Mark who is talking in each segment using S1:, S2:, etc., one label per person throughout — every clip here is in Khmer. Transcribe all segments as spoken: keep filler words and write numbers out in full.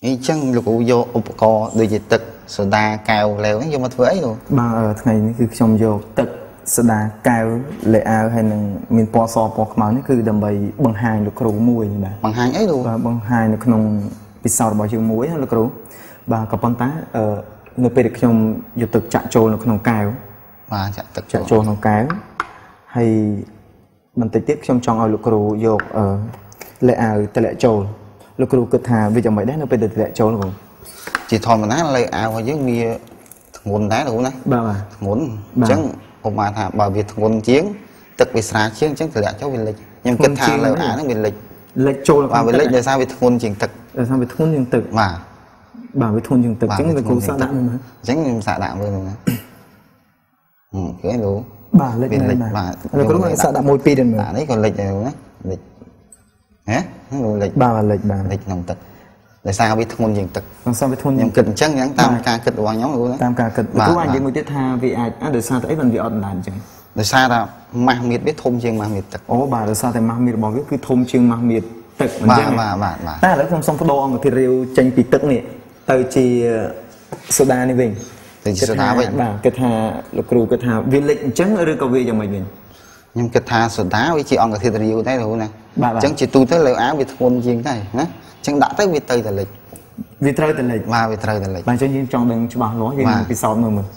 S1: ý chăng lục vô ụp cò đôi gì tật soda cao leo vô mà với luôn
S2: ba ở ngàyนี้คือชมโยตึกสดาแก้วเลอาให้หนึ่งมีปอซอปอกมานี่คือดำไปบังหายลูกครูมวยนี่แบบ
S1: บังหายไอ้ดู
S2: บังหายในขนมปิศาจบ่อยชื่อมวยลูกครูบางกับปนตาเอ่อในเป็นชมโยตึกจะโจในขนมแก้ว
S1: มาจะตึก
S2: จะโจในแก้วให้มันติดติดชมจองเอาลูกครูโยกเอ่อเลอาแต่ละโจลูกครูกึศหาวิจารณ์ไม่ได้เราเป็นแต่ละโจลูก
S1: chỉ thòn mà ná lấy áo với mi nguồn đá đủ này nguồn chẳng hôm mà thà bảo việc nguồn chiến tức vì sao chiến chẳng thể cháu vì lịch nhưng kết thà lời áo nó vì lịch
S2: lịch trôi
S1: và vì lịch là sao vì nguồn chuyện thực
S2: là sao vì thôn chuyện thực
S1: mà
S2: bảo với thôn chuyện thực chính là cô xã đạm mà
S1: chính xã đạm luôn nè cái đủ
S2: bà lịch mà là có lúc xã đạm môi pi đền mà
S1: đấy còn lịch này đúng đấy lịch hả lịch
S2: bà là lịch bà
S1: lịch nồng tật để sao biết thôn diện tật
S2: sao biết thôn
S1: diện kịch chân nhắn tam ca kịch hoàng nhóm luôn đó
S2: tam ca kịch mà anh những người tiếp tha vì ai à để sao thấy vẫn bị ọt đàn chứ
S1: để sao là mang miệt biết thôn chiêng mang miệt tật
S2: ố bà để sao thì mang miệt bảo biết cứ thôn chiêng mang miệt tật
S1: mà mà mà mà
S2: ta lấy không xong photo ông thì rêu tranh bị tật này từ chi soda này mình
S1: từ chi soda vậy
S2: bà kịch tha lục rù kịch tha vì lệnh trắng ở đây có vị cho mình mình
S1: nhưng kịch tha soda với chị ông thì rêu đấy rồi nè chẳng chỉ tu tới lời áo bị thôn chiêng này nhá chẳng đã tới việt tây là lịch
S2: việt tây là lịch
S1: mà việt tây là lịch
S2: bạn cho những trong đừng cho bạn nói về cái sau nữa mình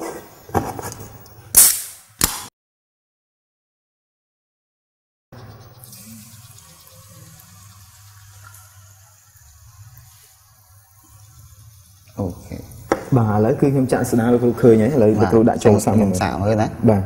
S1: ok
S2: bà lấy cứ không chặn sự nào được khơi nhé lấy được đại trồng sao
S1: mình xạo hơn đấy
S2: bà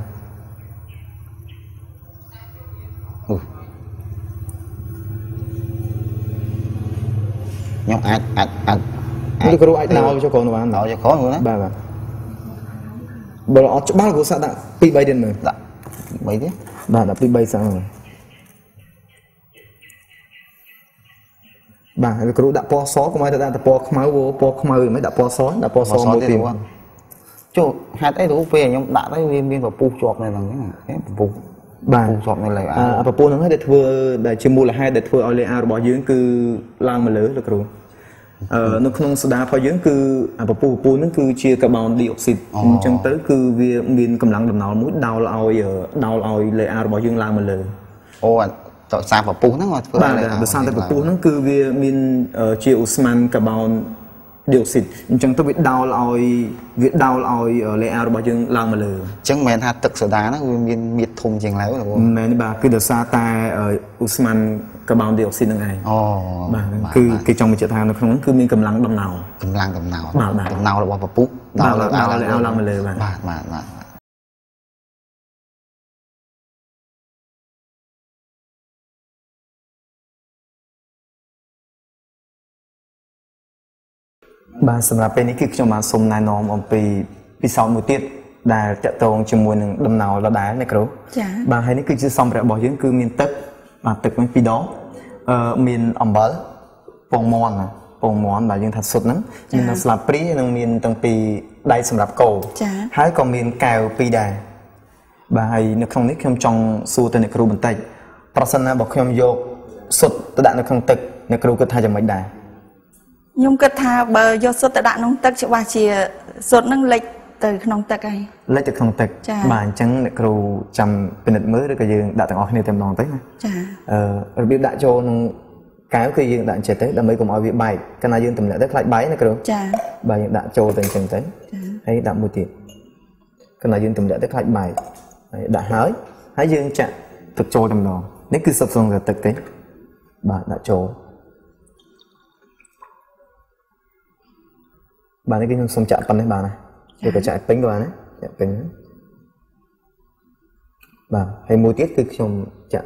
S1: nhưng ai ai ai
S2: ai có ai đào cho con nó
S1: đào cho con luôn đấy
S2: bà bà bà nó cho ba của sao đã pi bay đến rồi
S1: đã bay thế
S2: bà đã pi bay sao rồi bà cái cú đã po xó của mày đã đã po máu vô po máu mới đã po xó đã po xó một tiền
S1: chú hai tay đủ về nhưng đã tới viên viên vào pu chọp này là cái pu
S2: bà
S1: pu chọp này là
S2: à pu nó để thưa để chỉ mua là hai để thưa ở lại bỏ dưới cứ làm mà lớn được rồi ờ nó không soda phơi dưỡng cứ à pu pu nó cứ chia carbon dioxide chẳng tới cứ vì miền cầm lăng đầm nào mũi đau lòi ở đau lòi lại à bỏ dưỡng làm mà lớn
S1: ô tại sao vào pu nó ngọt
S2: bà là sao tại pu nó cứ vì miền chia osman carbon dioxide chẳng tới bị đau lòi việc đau lòi ở lại à bỏ dưỡng làm mà lớn
S1: chẳng mền hạt thực soda nó miền miệt thùng chừng léo là
S2: mền bà cứ được sa ta ở osman carbon dioxide này
S1: oh
S2: bà cứ cái trong một chiếc thang nó không cứ miên cầm lăng đầm nào
S1: cầm lăng đầm nào đầm nào là bỏ vào pú
S2: đào là đào là ao lăng mà lề bà
S1: mà mà mà
S2: bà sầm là bênนี้คือtrong mà sum nai nòm ông pi pi sau một tiết đà chợ tông chỉ muốn đầm nào là đá này kêu bà hayนี้คือจะxong rồi bỏ dưỡng cứ miên tết mà tết mới pi đó miền ẩm bờ pong mòn à pong mòn là những thật sụt lắm nhưng nó là prí năng miền tầng pi đây sầm rạp cầu hái còn miền cào pi đà bà hay nó không nít không trong xu tên kêu bình tây person bảo không vô sụt tự đạn nó không tịch nó kêu cái thay cho mấy đà
S3: nhung cái tha bờ do sụt tự đạn nó tịch chỉ qua chỉ sụt năng lệch từ không tịch ấy
S2: lấy từ không tịch bà chẳng kêu chăm bên đất mới được cái gì đã từng học nhiều thêm đòn tới ờ biết đại cho cái khi dương đạn chết tới là mấy cùng ở việc bài cái này dương tầm lại rất lại bái này cơ bài dương đạn trâu từng từng tới hay đạn một tiền cái này dương tầm lại rất lại bài đã hái hái dương chặn thực trâu tầm đó nếu cứ sập xuống là thực tế bà đã trâu bà này cái nhung xong chạm phân đấy bà này rồi phải chạy tính vào đấy chạy tính bà hay mua tiết cứ xong chạm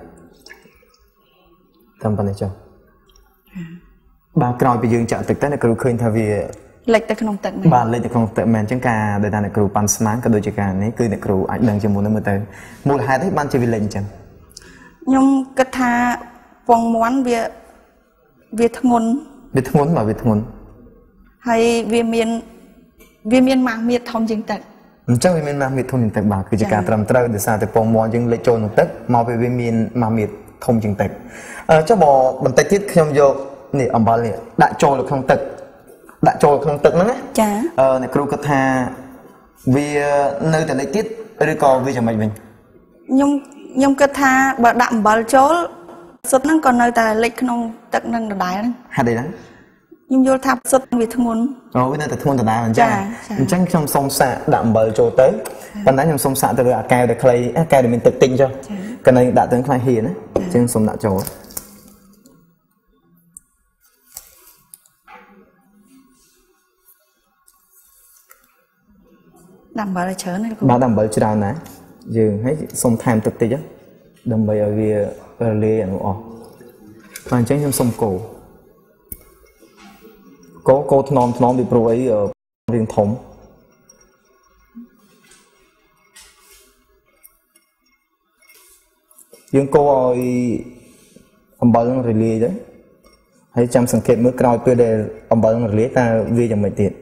S2: ทำปันให้เจ้าบางกรอยไปยืนจับตึกแต่ในกรูเคยทำวี
S3: เล็กแต่ขนมตึกไหม
S2: บางเล็กแต่ขนมตึกแมนจังกาโดยการในกรูปันสมานกับโดยการนี้คือในกรูอัดดังจมูกน้ำมือเตยมูลหายที่บ้านจะวิเล่นจัง
S3: ยงกระทาปองม้วนเวียเวียทงน
S2: เวียทงนมาเวียทงน
S3: ให้เวียเมียนเวียเมียนมาเมียทอมจิงตึก
S2: จังเวียเมียนมาเมียทอมจิงตึกบางคือการตรำเตยเดี๋ยวซาแต่ปองม้วนจึงเล็กโจนตึกมาไปเวียเมียนมาเมียทอมจิงตึกเจ้าบอกบันทึกที่ขยมโยនេះអំបិលនេះដាក់ចូលនៅក្នុងទឹកដាក់ចូលក្នុងទឹកហ្នឹងណា
S3: ចា
S2: អឺអ្នកគ្រូគាត់ថាវានៅតែលិចទៀតឬក៏វាយ៉ាងម៉េចវិញ
S3: ខ្ញុំខ្ញុំគិតថាបើដាក់អំបិលចូលសុទ្ធហ្នឹងក៏នៅតែលិចក្នុងទឹកនឹងដដែលហ្នឹង
S2: ហេតុអីហ្នឹង
S3: ខ្ញុំយល់ថាសុទ្ធវាធ្ងន់
S2: អូវានៅតែធ្ងន់ដដែលអញ្ចឹងអញ្ចឹងខ្ញុំសុំសាកដាក់អំបិលចូលទៅប៉ុន្តែខ្ញុំសុំសាកទៅលើអាកែវដែលខ្លីអាកែវដែលមានទឹកតិចចុះកណ្ដីដាក់ទៅខ្លាយហ៊ានណាអញ្ចឹងសុំដាក់ចូល
S3: ដាក់អំបិលច្រើនណា
S2: បាទដាក់អំបិលច្រើនណាស់យើងហើយសុំថែមទឹកតិចដើម្បីឲ្យវារលាយអានោះអស់បាទអញ្ចឹងខ្ញុំសុំកូកូកូថ្នមថ្នមពីព្រោះអីរៀងធំយើងកូឲ្យអំបិលនឹងរលាយទៅហើយចាំសង្កេតមើលក្រោយពេលដែលអំបិលនឹងរលាយតើវាយ៉ាងម៉េចទៀត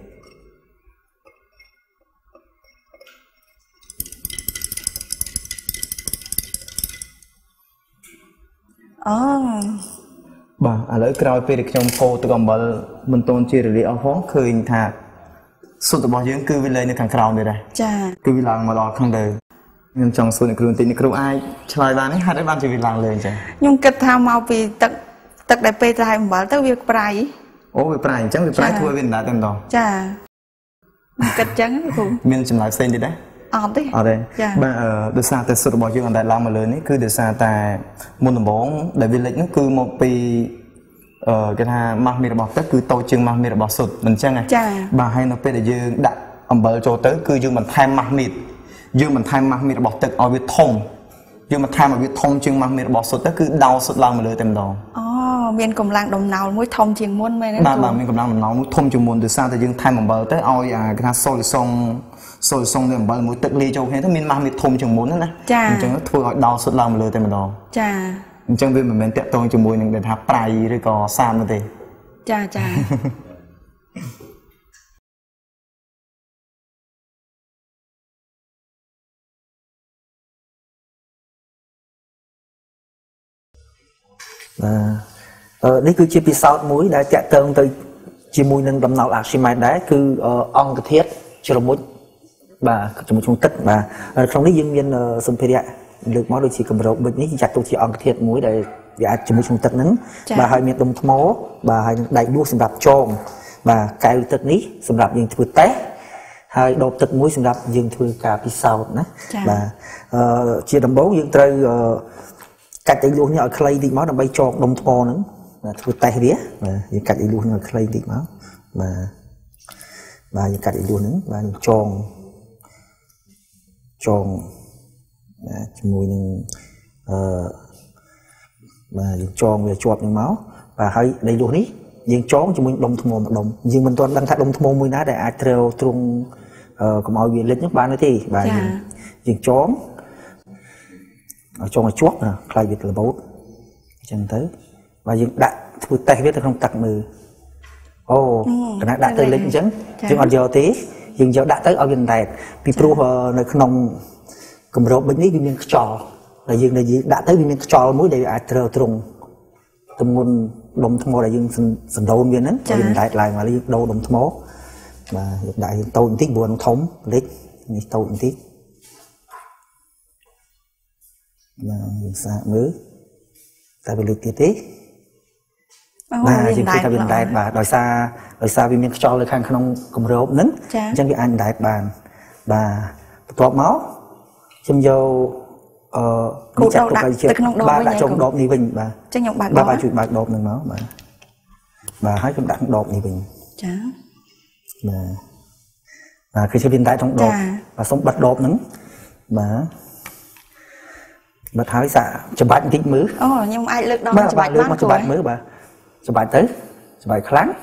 S3: អូ
S2: បាទឥឡូវក្រោយពេលដែលខ្ញុំកូរទឹកអំបិលមិនទាន់ជារលាយអស់ផងឃើញថាស៊ុតរបស់យើងគឺវាលែងនៅខាងក្រោមទៀតដែរ
S3: ចា
S2: គឺវាឡើងមកដល់ខាងលើខ្ញុំចង់សួរអ្នកគ្រូបន្តិចអ្នកគ្រូអាចឆ្លើយបានទេហេតុអីបានជាវាឡើងលើអញ្ចឹង
S3: ខ្ញុំគិតថាមកពីទឹកទឹកដែលពេលត្រាយអំបិលទៅវាប្រៃ
S2: អូវាប្រៃអញ្ចឹងវាប្រៃធ្វើឲ្យវាដណ្ដើមតែម្ដង
S3: ចាគិតអញ្ចឹងគ្រូ
S2: មានចម្លើយផ្សេងទៀតដែរ
S3: អត់ទេ
S2: អត់ទេបាទដោយសារតែស៊ុតរបស់យើងអត់ដែលឡើងមកលើនេះគឺដោយសារតែមុនដំបូងដែលវាលិចនោះគឺមកពីអឺគេថាម៉ាស់មីរបស់ទឹកគឺតូចជាងម៉ាស់មីរបស់ស៊ុតមិនអញ្ចឹងទេបាទហើយនៅពេលដែលយើងដាក់អំបិលចូលទៅគឺយើងបន្ថែមម៉ាស់មីយើងបន្ថែមម៉ាស់មីរបស់ទឹកឲ្យវាធំយើងបន្ថែមឲ្យវាធំជាងម៉ាស់មីរបស់ស៊ុតទៅគឺដោស៊ុតឡើងមកលើតែម្ដង
S3: អូមានកម្លាំងដំណោលមួយធំជាងមុនមែនទេ
S2: បាទបាទមានកម្លាំងដំណោលមួយធំជាងមុនដោយសារតែយើងថែមអំបិលទៅឲ្យអាគេថាសូលីសុងសូលីសុងនៃអំបិលមួយទឹកលាយចូលគ្នាទៅមានម៉ាស់មីធំជាងមុនណាអញ្ចឹងធ្វើឲ្យដោស៊ុតឡើងមកលើតែម្ដង
S3: ចា
S2: អញ្ចឹងវាមិនមែនតាក់ទងជាមួយនឹងដែលថាប្រៃឬក៏សាមនោះទេ
S3: ចាចា
S4: បាទនេះគឺជាពិសោធន៍មួយដែលតាក់ទងទៅជាមួយនឹងដំណោលអាស៊ីម៉ែតដែរគឺអង្គធាតុជ្រមុជបាទជ្រមុជក្នុងទឹកបាទក្នុងនេះយើងមានសម្ភារៈលើកមកដូចជាកម្រោបប៊ិចនេះចាត់ទុកជាអង្គធាតុមួយដែលវាអាចជ្រមុជក្នុងទឹកហ្នឹងបាទហើយមានដុំថ្មបាទហើយនឹងដែកដួសសម្រាប់ចងបាទកែវទឹកនេះសម្រាប់យើងធ្វើតេស្តហើយដបទឹកមួយសម្រាប់យើងធ្វើការពិសោធន៍ណាបាទជាដំបូងយើងត្រូវកាច់អីលួសនេះឲ្យខ្លីតិចមកដើម្បីចងដុំថ្មហ្នឹងធ្វើតេស្តវាបាទយើងកាច់អីលួសនេះឲ្យខ្លីតិចមកបាទបាទយើងកាច់អីលួសហ្នឹងបាទយើងចងចងបាទជាមួយនឹងអឺបាទយើងចងវាជាប់ហ្នឹងមកបាទហើយដីលួសនេះយើងចងជាមួយដុំថ្មមួយដុំយើងមិនទាន់ដឹងថាដុំថ្មមួយណាដែលអាចត្រូវទ្រង់កុំឲ្យវាលិចនោះបានទេបាទយើងចងឲ្យចងឲ្យជាប់ខ្លាយវារបូតអញ្ចឹងទៅបាទយើងដាក់ធ្វើតេស្តវាទៅក្នុងទឹកមើលអូកណ្ដាដាក់ទៅលិចអញ្ចឹងយើងអត់យកទេយើងយកដាក់ទៅឲ្យវាដែកពីព្រោះនៅក្នុងកម្របប៊ិចនេះវាមានខ្យល់ដែលយើងដែលយើងដាក់ទៅវាមានខ្យល់មួយដែលវាអាចត្រូវទ្រង់ទម្ងន់ដុំថ្មដែលយើងសណ្ដូនវាហ្នឹងវាដែកឡើងមកយើងដូរដុំថ្មបាទយើងដាក់យើងតូចបន្តិចព្រោះនឹងធំលិចនេះតូចបន្តិចបាទយើងសាកមើលតែវាលិចទៀតទេបាទយើងឃើញថាវាដែកបាទដោយសារដោយសារវាមានខ្យល់នៅខាងក្នុងគម្របហ្នឹងអញ្ចឹងវាអាចដែកបានបាទបន្ទាប់មកខ្ញុំយកអឺ
S3: គូដាក់ទៅក្នុងដប
S4: បាទដាក់ចូលដបនេះវិញបាទ
S3: អញ្ចឹងខ្ញុំបើក
S4: ដបបាទជួយបើកដបហ្នឹងមកបាទបាទហើយខ្ញុំដាក់ក្នុងដបនេះវិញ
S3: ចា
S4: បាទបាទគឺជួយវាដែកក្នុងដបបាទសូមបិទដបហ្នឹងបាទបាត់ហើយសាច្បាច់បន្តិចមើល
S3: អូខ្ញុំអាចលើកដងច្បាច់
S4: បានមកច្បាច់មើលបាទច្បាច់ទៅច្បាច់ខ្លាំង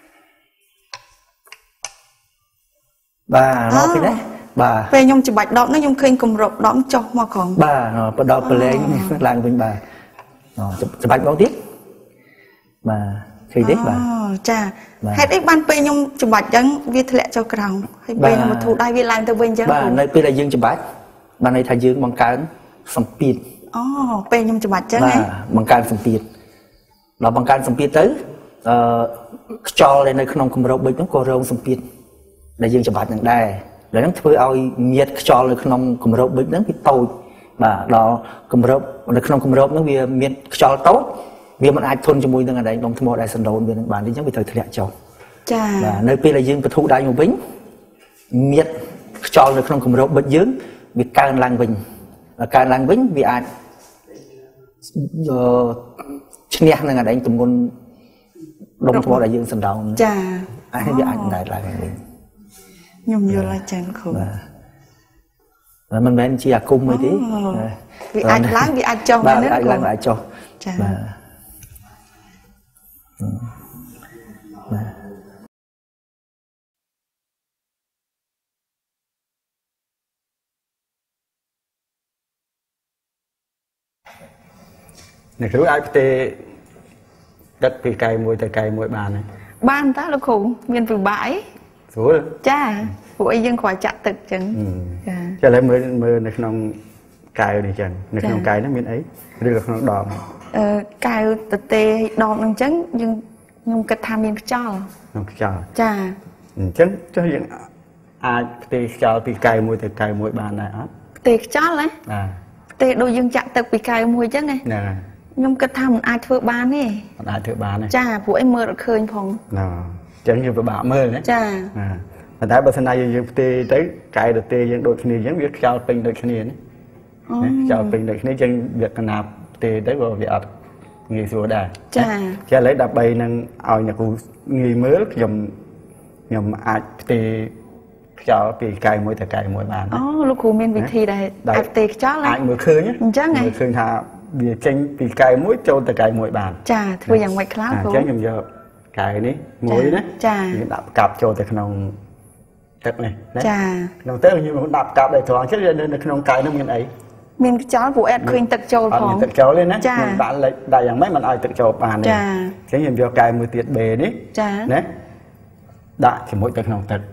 S4: បាទមកពីនេះបាទ
S3: ពេលខ្ញុំច្បាច់ដបហ្នឹងខ្ញុំឃើញគម្របដបចុះមកក្រោម
S4: បាទបដបប្រឡែងឡើងវិញបាទច្បាច់មកទៀតបាទឃើញទេបាទ
S3: អូចាហេតុអីបានពេលខ្ញុំច្បាច់អញ្ចឹងវាធ្លាក់ចុះក្រោមហើយពេលខ្ញុំមកធូរដៃវាឡើងទៅវិញអញ្ចឹង
S4: បាទនៅពេលដែលយើងច្បាច់បានន័យថាយើងបង្កើនសម្ពាធ
S3: អូពេលខ្ញុំច្បាច់អញ្ចឹង
S4: ណាបង្កើនសម្ពាធដល់បង្កើនសម្ពាធទៅខ្យល់នៅក្នុងគម្របបិចហ្នឹងក៏រងសម្ពាធដែលយើងច្បាច់នឹងដែរដែលហ្នឹងធ្វើឲ្យញាតខ្យល់នៅក្នុងគម្របបិចហ្នឹងវាតូចបាទដល់គម្របនៅក្នុងគម្របហ្នឹងវាមានខ្យល់តូចវាមិនអាចធន់ជាមួយនឹងអដែងដុំថ្មដែលសណ្ដូនវានឹងបានអញ្ចឹងវាត្រូវធ្លាក់ចុះចាបាទនៅពេលដែលយើងបន្ធូរដៃមកវិញញាតខ្យល់នៅក្នុងគម្របបិចយើងវាកើនឡើងវិញកើនឡើងវិញវាអាចឈ្នះនឹងអដែងទម្ងន់ដុំថ្មដែលយើងសណ្ដោនចាអាចវាអាចដែរឡើងវិញ
S3: ខ្ញុំយល់ហើយចាគ្រូ
S4: បាទមិនមែនជាអាគមមួយទេ
S3: វាអាចឡើងវាអាចចុះ
S4: មែនទេអាចឡើងអាចចុះចាបាទបាទ
S2: អ្នកគ្រូអាចផ្ទេរទឹកពីកាយមួយទៅកាយមួយបានទេ
S3: បានតាលោកគ្រូមានពិបាកអី
S2: ស្រួល
S3: ចាពួកអីយើងគ្រាន់ចាក់ទឹកចឹង
S2: ចាឥឡូវមើលមើលនៅក្នុងកាយនេះចឹងនៅក្នុងកាយហ្នឹងមានអីឬក៏ក្នុងដប
S3: អឺកាយតទេដបហ្នឹងចឹងយើងខ្ញុំគិតថាមានខ្យល់
S2: ក្នុងខ្យល់
S3: ចា
S2: អញ្ចឹងចុះយើងអាចផ្ទេរខ្យល់ពីកាយមួយទៅកាយមួយបានដែរអត់
S3: ផ្ទេរខ្យល់ណា
S2: បាទ
S3: ផ្ទេរដូចយើងចាក់ទឹកពីកាយមួយចឹងណាខ្ញុំគិតថាមិនអាចធ្វើបានទេ
S2: មិនអាចធ្វើបានទេ
S3: ចាព្រោះអីមើលអត់ឃើញផង
S2: ណាអញ្ចឹងយើងពិបាកមើលណា
S3: ចា
S2: ប៉ុន្តែបើសិនណាយើងផ្ទេរទៅកាយទៅទេយើងដូចគ្នាអញ្ចឹងវាខ្យល់ពេញដូចគ្នាណាខ្យល់ពេញដូចគ្នាអញ្ចឹងវាកណាផ្ទេរទៅក៏វាអត់ងាយស្រួលដែរ
S3: ចា
S2: ចាឥឡូវដើម្បីនឹងឲ្យអ្នកគ្រូងាយមើលខ្ញុំខ្ញុំអាចផ្ទេរខ្យល់ពីកាយមួយទៅកាយមួយបាន
S3: អូលោកគ្រូមានវិធីដែរអាចផ្ទេរខ្យល់
S2: អាចមើលឃើញ
S3: អញ្ចឹង
S2: មើលឃើញថាវាចេញពីកាយមួយចូលទៅកាយមួយបាន
S3: ចាធ្វើយ៉ាងម៉េចខ្លះ
S2: គ្រូអញ្ចឹងខ្ញុំយកកាយនេះមួយណា
S3: ចា
S2: ខ្ញុំដាក់កាប់ចូលទៅក្នុងទឹកនេះ
S3: ណាចា
S2: ក្នុងទឹកខ្ញុំដាក់កាប់ដែរត្រង់chứនៅក្នុងកាយនោះមានអី
S3: មានខ្យល់ព្រោះអត់ឃើញទឹកចូលផង
S2: ទឹកចូលទេណាខ្ញុំដាក់លេខដាក់យ៉ាងម៉េចមិនឲ្យទឹកចូលបានទេអញ្ចឹងខ្ញុំយកកាយមួយទៀត B នេះ
S3: ចា
S2: ណាដាក់ជាមួយទៅក្នុងទឹក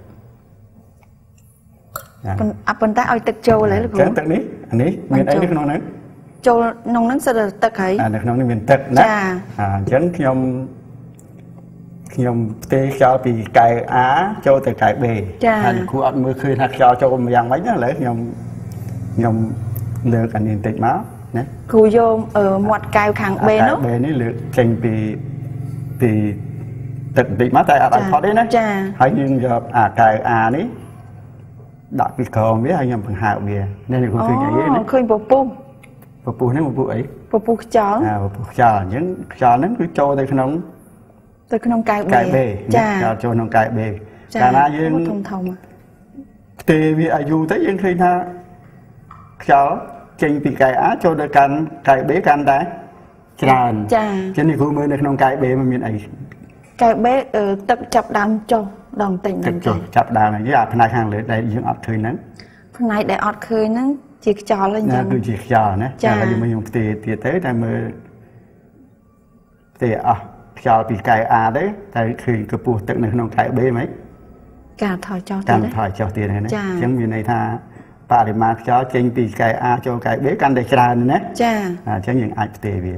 S3: អប៉ុន្តែឲ្យទឹកចូលហើយលោកគ្រូ
S2: ទឹកនេះអានេះមានអីនៅក្នុងហ្នឹង
S3: ចូលក្នុងហ្នឹងសិតតែទឹកហើយ
S2: អានៅក្នុងនេះមានទឹកណាអាអញ្ចឹងខ្ញុំខ្ញុំផ្ទេរខ្យល់ពីកាយ A ចូលទៅកាយ B ហើយគ្រូអត់មើលឃើញថាខ្យល់ចូលយ៉ាងម៉េចណាឥឡូវខ្ញុំខ្ញុំលើកអានេះបន្តិចមកណា
S3: គ្រូយកមាត់កែវខាង B នោះ
S2: B នេះលើកចេញពីពីទឹកបន្តិចមកតែអត់ឲ្យផុតទេណាហើយយើងយកអាកែវ A នេះដាក់ពីក្រោមវាហើយខ្ញុំបង្ហើបវានេះគ្រូឃើញអីណា
S3: ឃើញពពុះ
S2: ពពុះនេះពពុះអី
S3: ពពុះខ្យល់
S2: អាពពុះខ្យល់អញ្ចឹងខ្យល់ហ្នឹងគឺចូលទៅក្នុង
S3: ទៅក្នុងកែវ B
S2: ចាចូលក្នុងកែវ B កាលណាយើង
S3: ធំធំ
S2: ផ្ទេរវាអាយុទៅយើងឃើញថាខ្យល់ចេញពីកាយ A ចូលទៅកាន់កាយ B កាន់តែច្រើន
S3: ចា
S2: ចឹងនេះគ្រូមើលនៅក្នុងកាយ B มันមានអី
S3: កាយ B ទឹកចាប់ដើមចុះដល់បន្តិច
S2: ហ្នឹងចុះចាប់ដើមហ្នឹងអាផ្នែកខាងលើដែលយើងអត់ឃើញហ្នឹង
S3: ផ្នែកដែលអត់ឃើញហ្នឹងជាខ្យល់អញ្ចឹង
S2: គឺជាខ្យល់ណាចាហើយយើងខ្ញុំផ្ទេរទៀតទៅតែមើលផ្ទេរអស់ខ្យល់ពីកាយ A ទៅតែឃើញកម្ពស់ទឹកនៅក្នុងកាយ B ហ្មង
S3: ការថយចុះ
S2: ទៀតការថយចុះទៀតហ្នឹងណាអញ្ចឹងមានន័យថាបរិមាណខ្យល់ចេញពីកាយ A ចូលកាយ B កាន់តែច្រើនណា
S3: ចា
S2: អញ្ចឹងយើងអាចផ្ទេរវា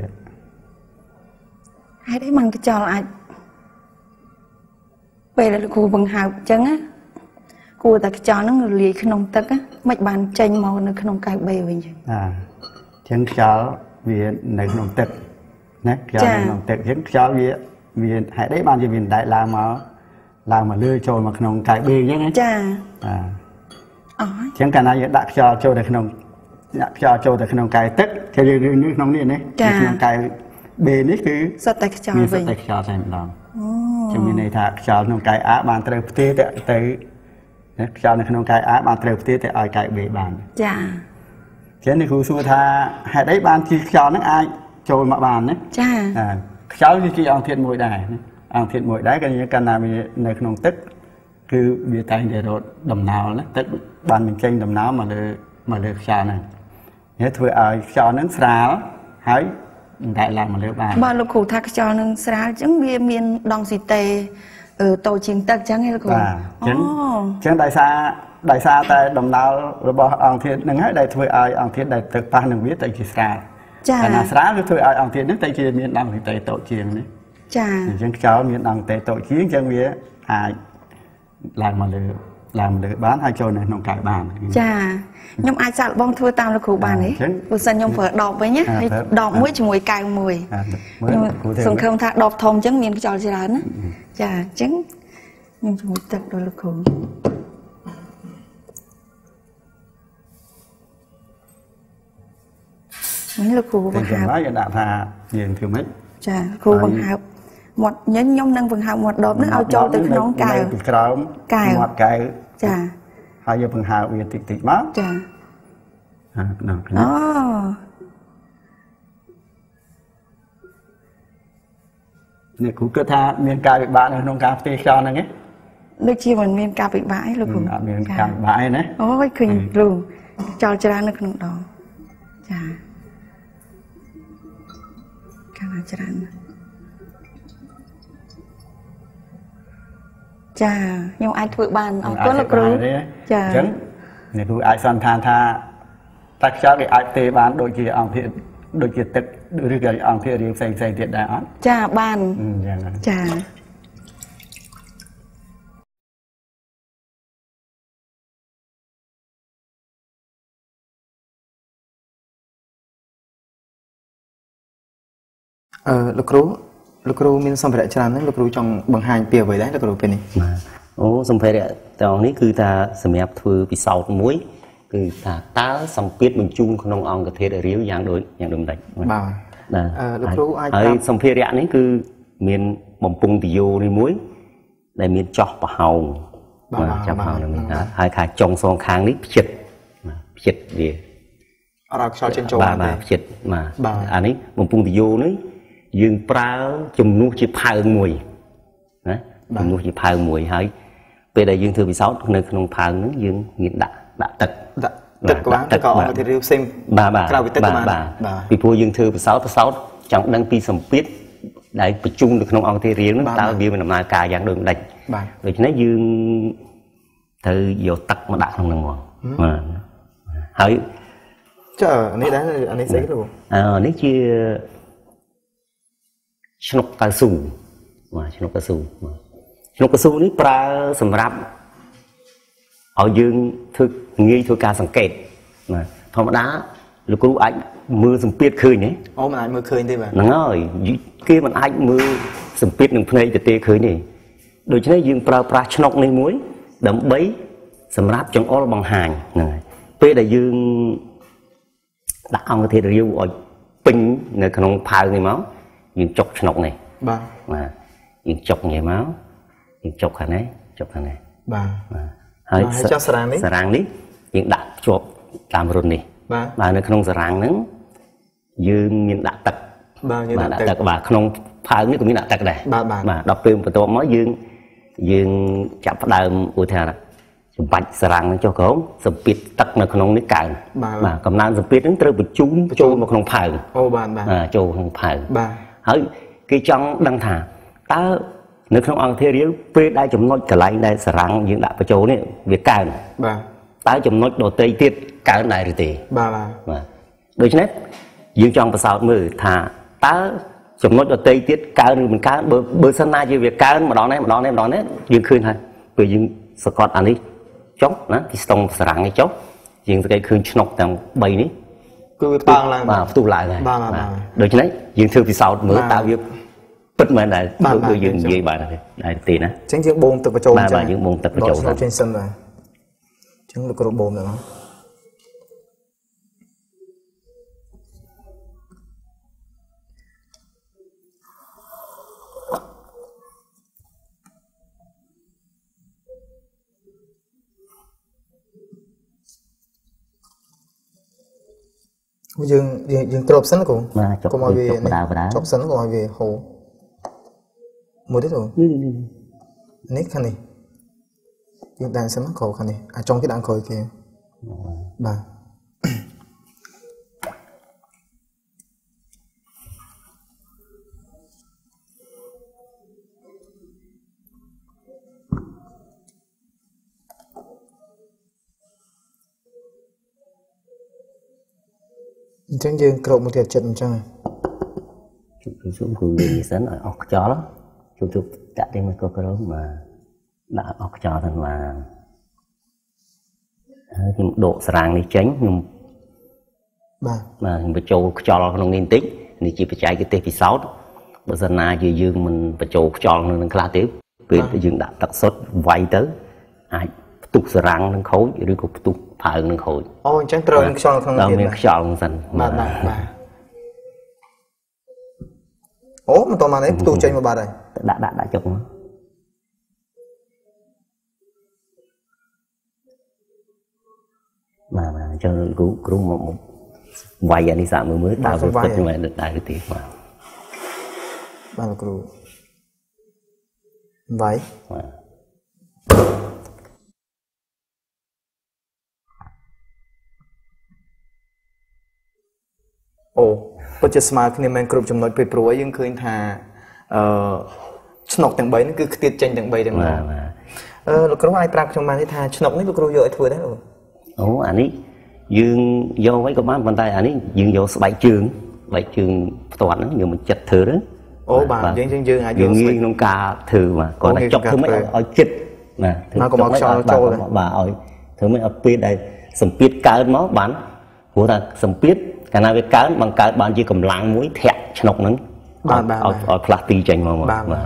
S3: ហេតុអីមិនខ្យល់អាចពេលលោកគ្រូបង្ហើបអញ្ចឹងណាគួរតែខ្យល់ហ្នឹងលាយក្នុងទឹកមិនបានចេញមកនៅក្នុងកាយ B វិញអញ្ចឹង
S2: អាអញ្ចឹងខ្យល់វានៅក្នុងទឹកណាខ្យល់នៅក្នុងទឹកអញ្ចឹងខ្យល់វាវាហេតុអីបានជាវាដែកឡើងមកឡើងមកលើចូលមកក្នុងកាយ B អញ្ចឹងណា
S3: ចា
S2: អាអញ្ចឹងកាលណាយើងដាក់ខ្យល់ចូលទៅក្នុងដាក់ខ្យល់ចូលទៅក្នុងកាយទឹកគឺយើងនៅក្នុងនេះណាក្នុងកាយ B នេះគឺ
S3: សុទ្ធតែខ្យល់វិញ
S2: សុទ្ធតែខ្យល់តែម្ដងអូចាំមានន័យថាខ្យល់ក្នុងកាយ A បានត្រូវផ្ទេរទៅទៅខ្យល់នៅក្នុងកាយ A បានត្រូវផ្ទេរទៅឲ្យកាយ B បាន
S3: ចា
S2: ចឹងនេះគ្រូសួរថាហេតុអីបានជាខ្យល់ហ្នឹងអាចចូលមកបានណា
S3: ចា
S2: ខ្យល់វាជាអង្គធាតុមួយដែរអង្គធាតុមួយដែរក៏យើងកាលណាវានៅក្នុងទឹកគឺវាតែងតែរត់ដំណើរណាទឹកបានបញ្ចេញដំណើរមកលើមកលើខ្យល់ហ្នឹងនេះធ្វើឲ្យខ្យល់ហ្នឹងស្រាលហើយតែឡើងមកលើបាន
S3: បាទលោកគ្រូថាខ្យល់ហ្នឹងស្រាលអញ្ចឹងវាមានដងស៊ីតេអឺតូចជាងទឹកអញ្ចឹងឯងលោកគ្រូ
S2: បាទអញ្ចឹងអញ្ចឹងដោយសារដោយសារតែដំណើររបស់អង្គធាតុហ្នឹងហើយដែលធ្វើឲ្យអង្គធាតុដែលទឹកប៉ះនឹងវាទៅជាស្រាល
S3: ចា
S2: កាលណាស្រាលវាធ្វើឲ្យអង្គធាតុហ្នឹងទៅជាមានដងស៊ីតេតូចជាងនេះ
S3: ចា
S5: អញ្ចឹងខ្យល់មានអង្គតេតូចជាងអញ្ចឹងវាអាចឡើងមកលើឡើងលើបានហើយចូលនៅក្នុងកាយបាន
S3: ចាខ្ញុំអាចសាកល្បងធ្វើតាមលោកគ្រូបានទេបើសិនខ្ញុំប្រើដបវិញណាហើយដបមួយជាមួយកែវមួយខ្ញុំសង្ឃឹមថាដបធំអញ្ចឹងមានខ្យល់ច្រើនណាចាអញ្ចឹងខ្ញុំជាមួយទឹកដល់លោកគ្រូនេះលោកគ្រូបង្ហើប
S5: ហើយដាក់ថាយើងធ្វើម៉េច
S3: ចាគ្រូបង្ហើបមាត់ញញខ្ញុំនឹងបង្ហើបមាត់ដបនឹងឲ្យចូលទៅក្នុងកែវ
S5: ពីក្រោមកែវមាត់កែវ
S3: ចា
S5: ហើយយកបង្ហើបវាតិចតិចមក
S3: ចា
S5: អាដល់
S3: អូ
S5: នេះគ្រូគិតថាមានការពិបាកនៅក្នុងការផ្ទេរខ្យល់ហ្នឹងទេ
S3: ដូចជាមិនមានការពិបាកទេលោកគ្រូ
S5: អត់មានការពិបាកទេណា
S3: អូយឃើញគ្រូចោលច្រើននៅក្នុងដងចាការច្រើនចាខ្ញុំអាចធ្វើបានអរគុណលោកគ្រូ
S5: ចាអញ្ចឹងអ្នកគ្រូអាចសន្និដ្ឋានថាតែខ្យល់គេអាចផ្ទេរបានដូចជាអង្គភាពដូចជាទឹកឬក៏អង្គភាពរៀងផ្សេងផ្សេងទៀតដែរអត់
S3: ចាបាន
S5: អញ្ចឹង
S3: ចា
S2: អឺលោកគ្រូលោកគ្រូមានសម្ភារៈច្រើនហ្នឹងលោកគ្រូចង់បង្ហាញពីអ្វីដែរលោកគ្រូពេលនេះ
S6: អូសម្ភារៈទាំងនេះគឺថាសម្រាប់ធ្វើពិសោធន៍មួយគឺថាតើសម្ពាធបញ្ជូនក្នុងអង្គធាតុរាវយ៉ាងដូចយ៉ាងដូចមិន
S2: បាទបាទលោកគ្រូអាច
S6: ហើយសម្ភារៈនេះគឺមានបំពង់ទយោនេះមួយដែលមានចោះប្រហោងបាទចោះប្រហោងនេះហើយខាងចុងសងខាងនេះផ្ចិតផ្ចិតវា
S2: អរខ្យល់ចេញចូល
S6: បាទបាទផ្ចិតបាទអានេះបំពង់ទយោនេះយើងប្រើជំនួសជាផើងមួយណាជំនួសជាផើងមួយហើយពេលដែលយើងធ្វើពិសោធន៍នៅក្នុងផើងហ្នឹងយើងមានដាក់ដាក់ទឹក
S2: ដាក់ទឹកក៏បានក៏អង្គធាតុរាវផ្សេង
S6: ក្រៅពីទឹកក៏បានពីព្រោះយើងធ្វើពិសោធន៍ពិសោធន៍ចង់ដឹងពីសម្ពាធដែលបញ្ជូននៅក្នុងអង្គធាតុរាវហ្នឹងតើវាមានដំណើរការយ៉ាងដូចម្ដេចដូច្នេះយើងត្រូវយកទឹកមកដាក់ក្នុងហ្នឹងមកបាទហើយ
S2: ចុះនេះដែរអានេះស្អីគ្រូ
S6: អឺនេះជាឆ្នុកកៅស៊ូបាទឆ្នុកកៅស៊ូឆ្នុកកៅស៊ូនេះប្រើសម្រាប់ឲ្យយើងធ្វើងាយធ្វើការសង្កេតបាទធម្មតាលោកគ្រូអាចមើលសម្ពាធឃើញទេ
S2: អូមិនអាចមើលឃើញទេបាទ
S6: ហ្នឹងហើយគេមិនអាចមើលសម្ពាធនឹងភ្នែកទៅទេឃើញទេដូច្នេះយើងប្រើប្រាស់ឆ្នុកនេះមួយដើម្បីសម្រាប់ចង្អុលបង្ហាញហ្នឹងហើយពេលដែលយើងដាក់អង្គធាតុរាវឲ្យពេញនៅក្នុងផើងនេះមកយើងចុកឆ្នុកនេះ
S2: បាទ
S6: បាទយើងចុកញ៉ៃមកយើងចុកខាងនេះចុកខាងនេះ
S2: បាទ
S6: បាទហើយ
S2: ចុះសារ៉ាំងនេះ
S6: សារ៉ាំងនេះយើងដាក់ភ្ជាប់តាមរុននេះ
S2: បាទ
S6: បាទនៅក្នុងសារ៉ាំងហ្នឹងយើងមានដាក់ទឹក
S2: បាទយើង
S6: ដាក់ទឹកបាទក្នុងផើងនេះក៏មានដាក់ទឹកដែរ
S2: បាទបាទ
S6: បាទដល់ពេលបន្ទាប់មកយើងយើងចាប់ផ្ដើមឧទាហរណ៍សម្បាច់សារ៉ាំងហ្នឹងចុះក្រោមសម្ពាធទឹកនៅក្នុងនេះកើនបាទកំណើនសម្ពាធហ្នឹងត្រូវបញ្ជូនចូលមកក្នុងផើង
S2: អូបាទបាទ
S6: ចូលក្នុងផើង
S2: បាទ
S6: ហើយគេចង់ដឹងថាតើនៅក្នុងអង្គធាតុរាវពេលដែលចំណុចកន្លែងដែលសារ៉ាំងយើងដាក់បញ្ចូលនេះវាកើន
S2: បាទ
S6: តើចំណុចដទៃទៀតកើនដែរឬទេ
S2: បាទ
S6: បាទដូច្នេះយើងចង់ប្រសោតមើលថាតើចំណុចដទៃទៀតកើនឬមិនកើនបើបើសិនណាជាវាកើនម្ដងនេះម្ដងនេះម្ដងនេះយើងឃើញហើយពេលយើងសកត់អានេះចុះណាទីស្ទង់សារ៉ាំងនេះចុះយើងសង្កេតឃើញឆ្នុកទាំងបីនេះ
S2: គឺវាប៉ាងឡើង
S6: បាទផ្ទុះឡើងហើយ
S2: បាទ
S6: ដូច្នេះយើងធ្វើពិសោធន៍មើលតើវាពិតមែនដែរដូចយើងនិយាយបានដែរទេណា
S2: អញ្ចឹងយើងបូមទឹកបញ្ចូល
S6: អញ្ចឹងបាទយើងបូមទឹកបញ្ចូល
S2: ទៅចេញសិនបាទអញ្ចឹងលោកគ្រូបូមទៅមកយើងយើងយើងគ្របសិនគ្រូ
S6: កុំឲ្យវា
S2: ចប់សិនកុំឲ្យវាហូរមួយទៀតគ្រូនេះខាងនេះយើងដាក់សិនគ្រូខាងនេះអាចុងគេដាក់ក្រោយគេបាទអញ្ចឹងយើងគ្របមួយទៀតចិត្តអញ្ចឹង
S6: chụp chụp xuống vừa đi sến ở ọc chó đó chụp chụp cả tiếng mấy cô cái đó mà đã ọc chó thành mà nhưng độ sàng đi tránh nhưng mà phải trâu cho nó nghiên tích thì chỉ phải chạy cái tê phi sáu bây giờ na gì dương mình phải trâu cho nó khá tiếp vì dương đã tật xuất vay tới ai tục sàng nó khối rồi cũng tục thở nó khối
S2: ôi chẳng trơn cho không
S6: đâu mình cho nó dần mà
S2: ố mà toàn mà đấy tu chơi một bà đây
S6: đã đã đã chụp nó mà mà cho cứu cứu một một vài anh đi sao mới mới đào được tất nhưng mà được đại được tiền mà
S2: bao cứu vậy ồ có chỉ smart khi mình chụp trong nội bị pro nhưng khơi thà snok từng bảy nó cứ tiết tranh từng bảy từng mà lúc đó ai prang trong màn thà snok này lúc đó giờ thôi đấy rồi
S6: ồ anh ấy dương vô mấy con bán bàn tay anh ấy dương vô bảy trường bảy trường toàn nó nhiều mình chặt thử đó
S2: ồ bà dương dương dương ai
S6: dương nghiêng nông ca thử mà còn là chọc thứ mấy ở chích nè
S2: nó có một sao trâu đấy
S6: bà ở thứ mấy ở pin đây sầm pít cá máu bán của ta sầm pít cái nào cái cá bằng cá bán chỉ cầm láng muối thẹt nọc nắng ở ở plastic tranh mà mà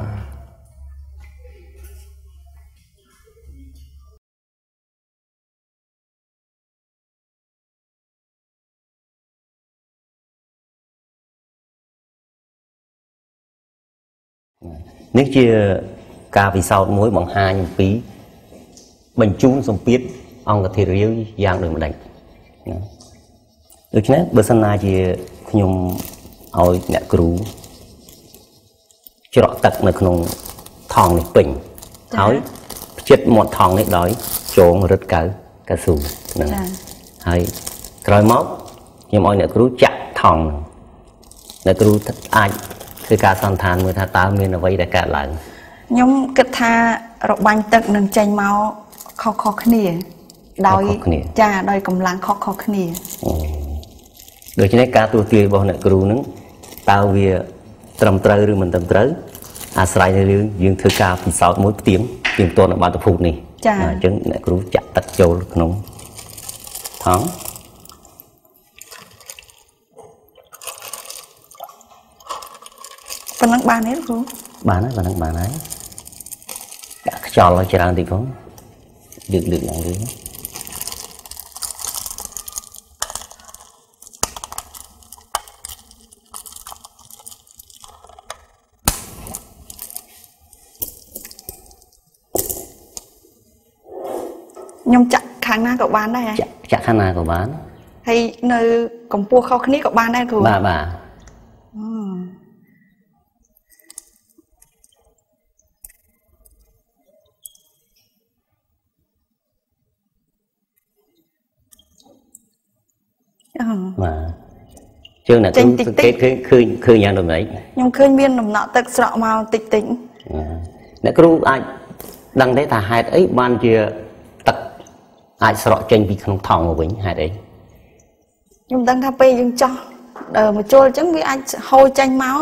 S6: nếu chia ca vì sao muối bằng hai những phí bình chung xong biết ông có thể riêu giang được một đánh được chứ bữa sáng nay thì nhung hỏi nhẹ cừu chọt tậtនៅក្នុងថងនេះពេញហើយចិត្តមាត់ថងនេះដោយជងរឹតកៅកៅស៊ូហ្នឹងហើយក្រោយមកខ្ញុំឲ្យអ្នកគ្រូចាក់ថងអ្នកគ្រូអាចคือการสันทานมือท่าตามีนไว้แต่การหลัง
S3: ខ្ញុំគិតថារបាញ់ទឹកនឹងចេញមកខុសៗគ្នាដោយចាដោយកម្លាំងខុសៗគ្នា
S6: ដូច្នេះការទូទាយរបស់អ្នកគ្រូនឹងតើវាត្រឹមត្រូវឬមិនត្រឹមត្រូវអាស្រ័យនៅរឿងយើងធ្វើការពិសោធន៍មួយផ្ទៀងផ្ទៀងទាត់នៅបាតុភូតនេះអញ្ចឹងអ្នកគ្រូចាក់ទឹកចូលក្នុងថង
S3: ប៉ុណ្ណឹងបានទេគ្រូ
S6: បានហើយប៉ុណ្ណឹងបានហើយដាក់ខ្យល់ឲ្យច្រើនតិចផងលើកលើកឡើងលើ
S3: ខ្ញុំចាក់ខាងណាក៏បានដែរ
S6: ចាក់ចាក់ខាងណាក៏បាន
S3: ហើយនៅកម្ពស់ខុសគ្នាក៏បានដែរគ្រូ
S6: បាទបាទបាទជើងអ្នកគ្រូសង្កេតឃើញឃើញឃើញយ៉ាងដូចម្ដេច
S3: ខ្ញុំឃើញមានដំណក់ទឹកស្រក់មកតិចតិច
S6: អ្នកគ្រូអាចដឹងទេថាហេតុអីបានជាទឹកអាចស្រក់ចេញពីក្នុងថង់មកវិញហេតុអី
S3: ខ្ញុំដឹងថាពេលយើងចោះមកជុលអញ្ចឹងវាអាចហូរចេញមក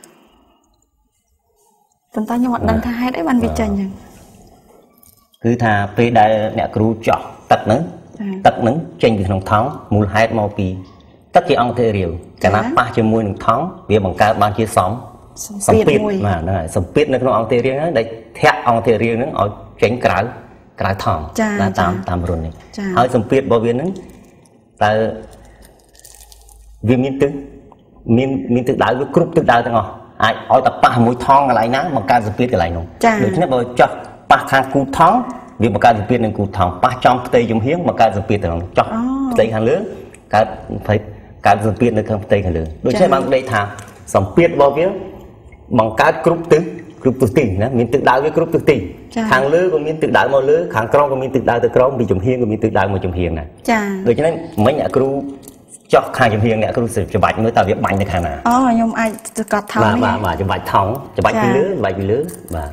S3: ប៉ុន្តែខ្ញុំអត់ដឹងថាហេតុអីបានវាចេញអញ្ចឹង
S6: គឺថាពេលដែលអ្នកគ្រូចោះទឹកហ្នឹងទឹកហ្នឹងចេញពីក្នុងថង់មូលហេតុមកពីទឹកជាអង្គធារាវកាលណាប៉ះជាមួយនឹងថង់វាបង្កើតបានជាសំសម្ពាធបាទហ្នឹងហើយសម្ពាធនៅក្នុងអង្គធារាវហ្នឹងដែលធាក់អង្គធារាវហ្នឹងឲ្យចេញក្រៅក្រៅថង់តាមតាមរុននេះហើយសម្ពាធរបស់វាហ្នឹងតើវាមានទឹកមានមានទឹកដៅវាគ្រប់ទឹកដៅទាំងអស់អាចឲ្យតែប៉ះមួយថង់កន្លែងណាបង្កើតសម្ពាធកន្លែងនោះដូច្នេះបើចោះប៉ះខាងគូថង់វាបង្កើតសម្ពាធនឹងគូថង់ប៉ះចំផ្ទៃជំហៀងបង្កើតសម្ពាធទាំងចោះផ្ទៃខាងលើកើតកើតសម្ពាធនៅខាងផ្ទៃខាងលើដូច្នេះបានដេកថាសម្ពាធរបស់វាបង្កើតគ្រប់ទិសគ្រប់ទិសទីណាមានទឹកដៅវាគ្រប់ទិសទីខាងលើក៏មានទឹកដៅមកលើខាងក្រោមក៏មានទឹកដៅទៅក្រោមពីជំហៀងក៏មានទឹកដៅមកជំហៀងដែរ
S3: ចា
S6: ដូច្នេះមិញអ្នកគ្រូចោះខាងជំហៀងអ្នកគ្រូច្បាច់មើលតើវាបាញ់ទៅខាងណា
S3: អូខ្ញុំអាចកត់ថង
S6: បាទបាទច្បាច់ថងច្បាច់ពីលើច្បាច់ពីលើបាទ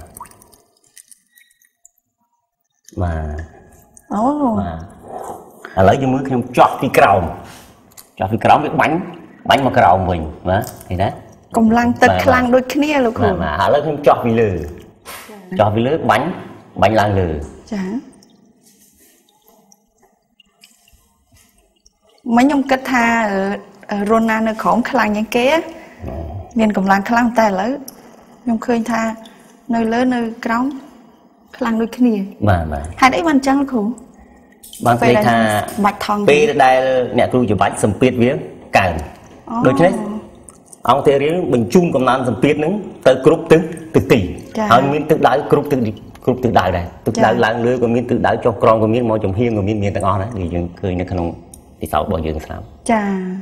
S6: បាទ
S3: អូ
S6: បាទឥឡូវយើងមើលខ្ញុំចោះពីក្រោមចោះពីក្រោមវាបាញ់បាញ់មកក្រោមវិញបាទឃើញទេ
S3: កំឡាំងទឹកខ្លាំងដូចគ្នាលោកគ្រូ
S6: បាទឥឡូវខ្ញុំចោះពីលើចោះពីលើបាញ់បាញ់ឡើងលើ
S3: ចាមិញខ្ញុំគិតថារនណានៅក្រោមខ្លាំងជាងគេមានកម្លាំងខ្លាំងតែឥឡូវខ្ញុំឃើញថានៅលើនៅក្រោមខ្លាំងដូចគ្នា
S6: បាទបាទ
S3: ហេតុអីបានអញ្ចឹងលោកគ្រូ
S6: បាននិយាយថា
S3: បាច់ថង
S6: ពេលដែលអ្នកគ្រូច្បាច់សម្ពាធវាកើនដូច្នេះអង្គទេរៀលបញ្ជូនកំណើនសម្ពាធហ្នឹងទៅគ្រប់ទិសទិសទីហើយមានទិសដៅគ្រប់ទិសគ្រប់ទិសដៅដែរទិសដៅឡើងលើក៏មានទិសដៅចុះក្រោមក៏មានមកចំហៀងក៏មានមានទាំងអស់ដែរដែលយើងឃើញនៅក្នុងពិសោធន៍របស់យើងស្រាប់
S3: ចា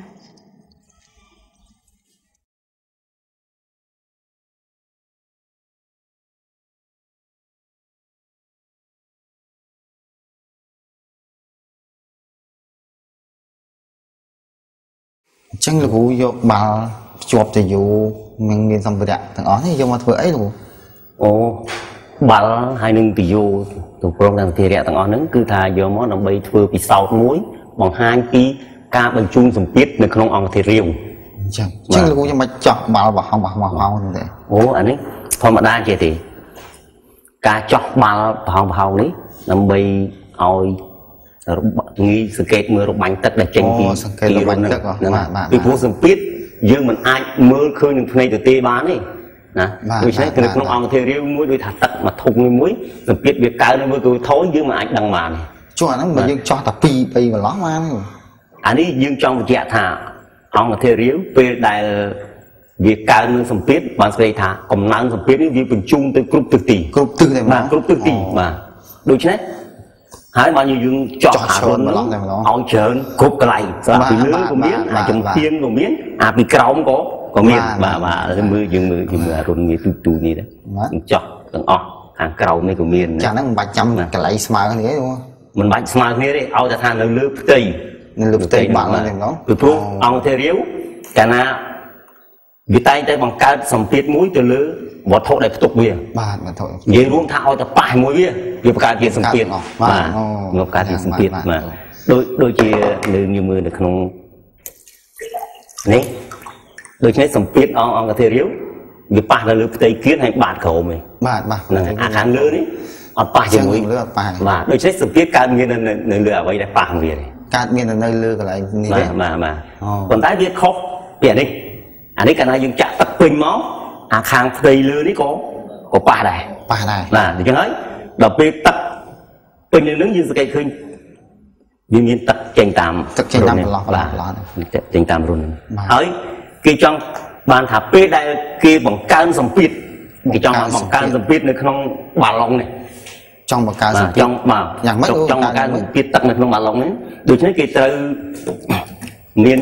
S1: អញ្ចឹងលោកគ្រូយកបាល់ភ្ជាប់ទៅយូរមានមានសម្ភារៈទាំងអស់នេះយកមកធ្វើអីលោក
S6: អូបាល់ហើយនឹងទៅយូរទៅព្រមទាំងសម្ភារៈទាំងអស់ហ្នឹងគឺថាយកមកដើម្បីធ្វើពិសោធន៍មួយបង្ហាញពីការបញ្ជូនសម្ពាធនៅក្នុងអង្គធារាវ
S1: អញ្ចឹងអញ្ចឹងលោកគ្រូចាំបាច់ចោះបាល់បោះបោះបោះបោះទេ
S6: អូអានេះធម្មតាចេះទេការចោះបាល់បោះបោះនេះដើម្បីឲ្យងាយសង្កេតមើលរបាញ់ទឹកដែលចេញពី
S1: សង្កេតរបាញ់ទឹក
S6: បាទពីព្រោះសម្ពាធយើងមិនអាចមើលឃើញនឹងភ្នែកទទេបានទេណាដូច្នេះនៅក្នុងអង្គធារាវមួយដូចថាទឹកមួយធុងមួយសម្ពាធវាកើនមើលគឺថយយើងមិនអាចដឹងបានទេ
S1: ចុះអាហ្នឹងបើយើងចោះតែពីរបីកន្លោះបាន
S6: អានេះយើងចង់បញ្ជាក់ថាអង្គធារាវពេលដែលវាកើននឹងសម្ពាធបានស្គាល់ថាកំណើនសម្ពាធនេះវាបញ្ជូនទៅគ្រប់ទិសទី
S1: គ្រប់ទិសតែ
S6: បាទគ្រប់ទិសទីបាទដូច្នេះហើយបើយើងចោះអារុនឲ្យច្រើនគ្រប់កន្លែងពីលើក៏មានអាចំទៀងក៏មានអាពីក្រោមក៏ក៏មានបាទបាទមើលយើងមើលយើងមើលអារុនមានទូទូនេះដែរចោះទាំងអស់ខាងក្រោមនេះក៏មាន
S1: ចាហ្នឹងមិនបាច់ចាំកន្លែងស្មើគ្នាទេ
S6: មិនបាច់ស្មើគ្នាទេឲ្យតែថានៅលើផ្ទៃ
S1: នៅលើផ្ទៃបាក់ហ្នឹងទេ
S6: ម្ដងពីព្រោះអង្គធារាវកាលណាវាតែងតែបង្កើតសម្ពាធមួយទៅលើវត្ថុដែលផ្ទុកវា
S1: បាទវត្ថុ
S6: និយាយរួមថាឲ្យតែប៉ះមួយវាវាបង្កើតជាសម្ពាធបាទមកកើតជាសម្ពាធបាទដូចដូចជាលើយើងមើលនៅក្នុងនេះដូច្នេះសម្ពាធអង្គអង្គធារាវវាប៉ះទៅលើផ្ទៃគៀនហើយបាតក្រោមឯង
S1: បាទបាទ
S6: អាខាងលើនេះអត់ប៉ះជាមួយ
S1: លើអត់ប៉ះ
S6: បាទដូច្នេះសម្ពាធកើតមាននៅលើអ្វីដែលប៉ះវាទេ
S1: កើតមាននៅលើកន្លែងនេះ
S6: ទេបាទបាទប៉ុន្តែវាខុសពីអានេះអានេះកាលណាយើងចាក់ទឹកពេញមកអាខាងផ្ទៃលើនេះក៏ក៏ប៉ះដែរ
S1: ប៉ះដែរ
S6: បាទអញ្ចឹងហើយដល់ពេលទឹកពេញលើនឹងយើងសង្កេតឃើញវាមានទឹកចេញតាម
S1: ទឹកចេញតាមកន្លោះកន្លោះកន្លោះ
S6: ចេញតាមរុនហើយគេចង់បានថាពេលដែលគេបង្កើនសម្ពាធគេចង់បង្កើនសម្ពាធនៅក្នុងបាឡុងនេះ
S1: ចង់បង្កើនសម្ពាធ
S6: ចង់បាទយ៉ាងម៉េចចង់បង្កើនសម្ពាធទឹកនៅក្នុងបាឡុងនេះដូច្នេះគេត្រូវមាន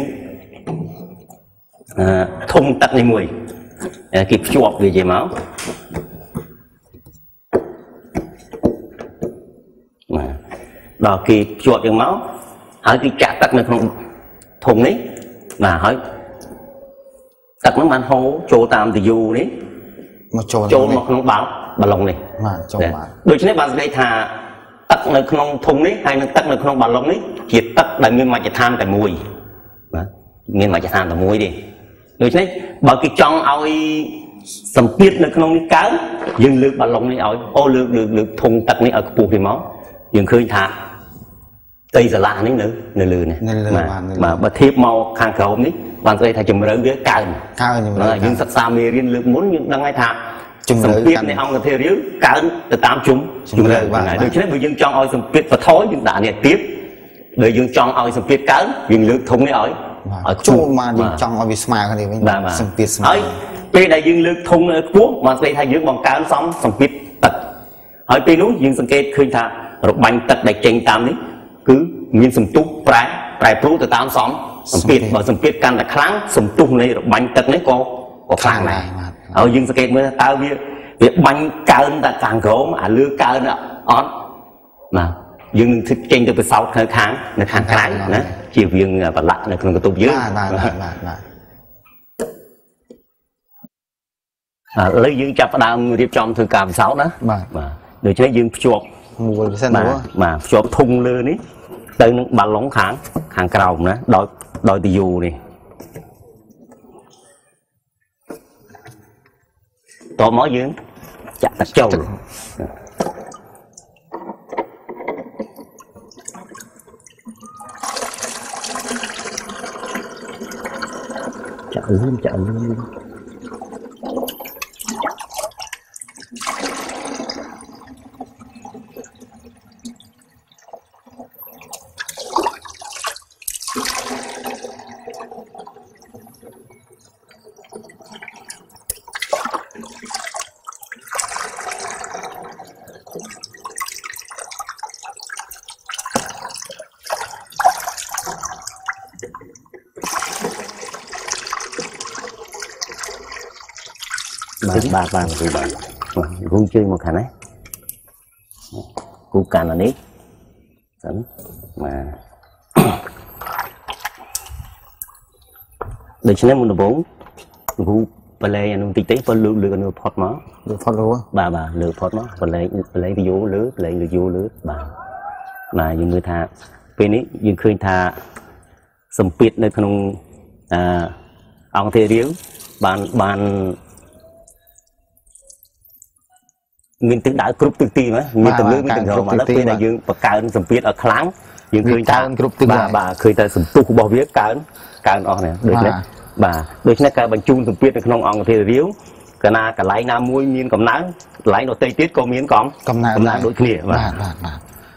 S6: អឺធុងទឹកនេះមួយគេភ្ជាប់វាជាមកបាទដល់គេភ្ជាប់យ៉ាងមកហើយគេចាក់ទឹកនៅក្នុងធុងនេះបាទហើយទឹកហ្នឹងបានហូរចូលតាមទយូនេះ
S1: មកចូល
S6: ចូលមកក្នុងបាល់បាឡុងនេះ
S1: បាទចូលបាទ
S6: ដូច្នេះបានស្ដីថាទឹកនៅក្នុងធុងនេះហើយនឹងទឹកនៅក្នុងបាឡុងនេះជាទឹកដែលមានមជ្ឈដ្ឋានតែមួយបាទមានមជ្ឈដ្ឋានតែមួយទេដូច្នេះបើគេចង់ឲ្យសម្ពាធនៅក្នុងនេះកើនយើងលើកបាឡុងនេះឲ្យអូលើកលើកលើកធុងទឹកនេះឲ្យខ្ពស់ពីមកយើងឃើញថាផ្ទៃសាលានេះនៅនៅលើនេះបាទបើធៀបមកខាងក្រោមនេះបានស្ដីថាជំរឿវាកើន
S1: កើន
S6: យើងសិក្សាមេរៀនលើកមុនយើងដឹងហើយថាសម្ពាធនៃអង្គធារាវកើនទៅតាមជុំជំរឿដូច្នេះបើយើងចង់ឲ្យសម្ពាធបន្ថយយើងដាក់នេះទៀតបើយើងចង់ឲ្យសម្ពាធកើនយើងលើកធុងនេះឲ្យ
S1: ឲ្យចូលមកយើងចង់ឲ្យវាស្មើគ្នាវិញ
S6: សម្ពាធស្មើហើយពេលដែលយើងលើកធុងខ្ពស់បានស្ដីថាយើងបង្កើនសំសម្ពាធទឹកហើយពេលនោះយើងសង្កេតឃើញថារបាញ់ទឹកដែលចេញតាមនេះគឺមានសន្ទុះប្រែប្រែប្រួលទៅតាមសំសម្ពាធបើសម្ពាធកាន់តែខ្លាំងសន្ទុះនៃរបាញ់ទឹកនេះក៏ក៏ខ្លាំងដែរហើយយើងសង្កេតមើលតើវាវាបាញ់កើនតែខាងក្រោមអាលើកើនអត់បាទយើងនឹងចេញទៅពិសោធន៍នៅខាងនៅខាងក្រៅណាជៀសវាងប្រឡាក់នៅក្នុងកន្ទប់យើង
S1: បាទបាទបាទបាទ
S6: ឥឡូវយើងចាប់ផ្ដើមរៀបចំធ្វើការពិសោធន៍ណា
S1: បាទ
S6: បាទដូច្នេះយើងភ្ជាប់
S1: មួយពិសេស
S6: មួយបាទភ្ជាប់ធុងលើនេះទៅនឹងបាឡុងខាងខាងក្រោមណាដោយដោយទយូនេះតមកយើងចាក់ទឹកចូលចាក់លឿនចាក់លឿនបាទបាទគ្រូបាទគ្រូជួយមកខាងណាគ្រូកាន់អានេះសិនបាទដូច្នេះមុនដំបូងគ្រូបលែងអានោះតិចតិចបើលើកលើកអានោះផុតមកលើកផុតរួបាទបាទលើកផុតមកបលែងបលែងវាយោលើបលែងលើយោលើបាទបាទយើងមើលថាពេលនេះយើងឃើញថាសម្ពាធនៅក្នុងអឺអង្គធារាវបានបានមានទឹកដៅគ្រប់ទិសទីណាមានទៅលើមានទៅរកមកដល់ពេលដែលយើងបង្កើនសម្ពាធឲ្យខ្លាំងយើងឃើញថាគ្រប់ទិសបាទបាទឃើញតែសន្ទុះរបស់វាកើនកើនអស់នេះដូចនេះបាទដូច្នេះការបញ្ជូនសម្ពាធនៅក្នុងអង្គធារាវកាលណាកន្លែងណាមួយមានកំណើកន្លែងដទៃទៀតក៏មានកំកំណើកំណើដូចគ្នាបាទបាទបាទ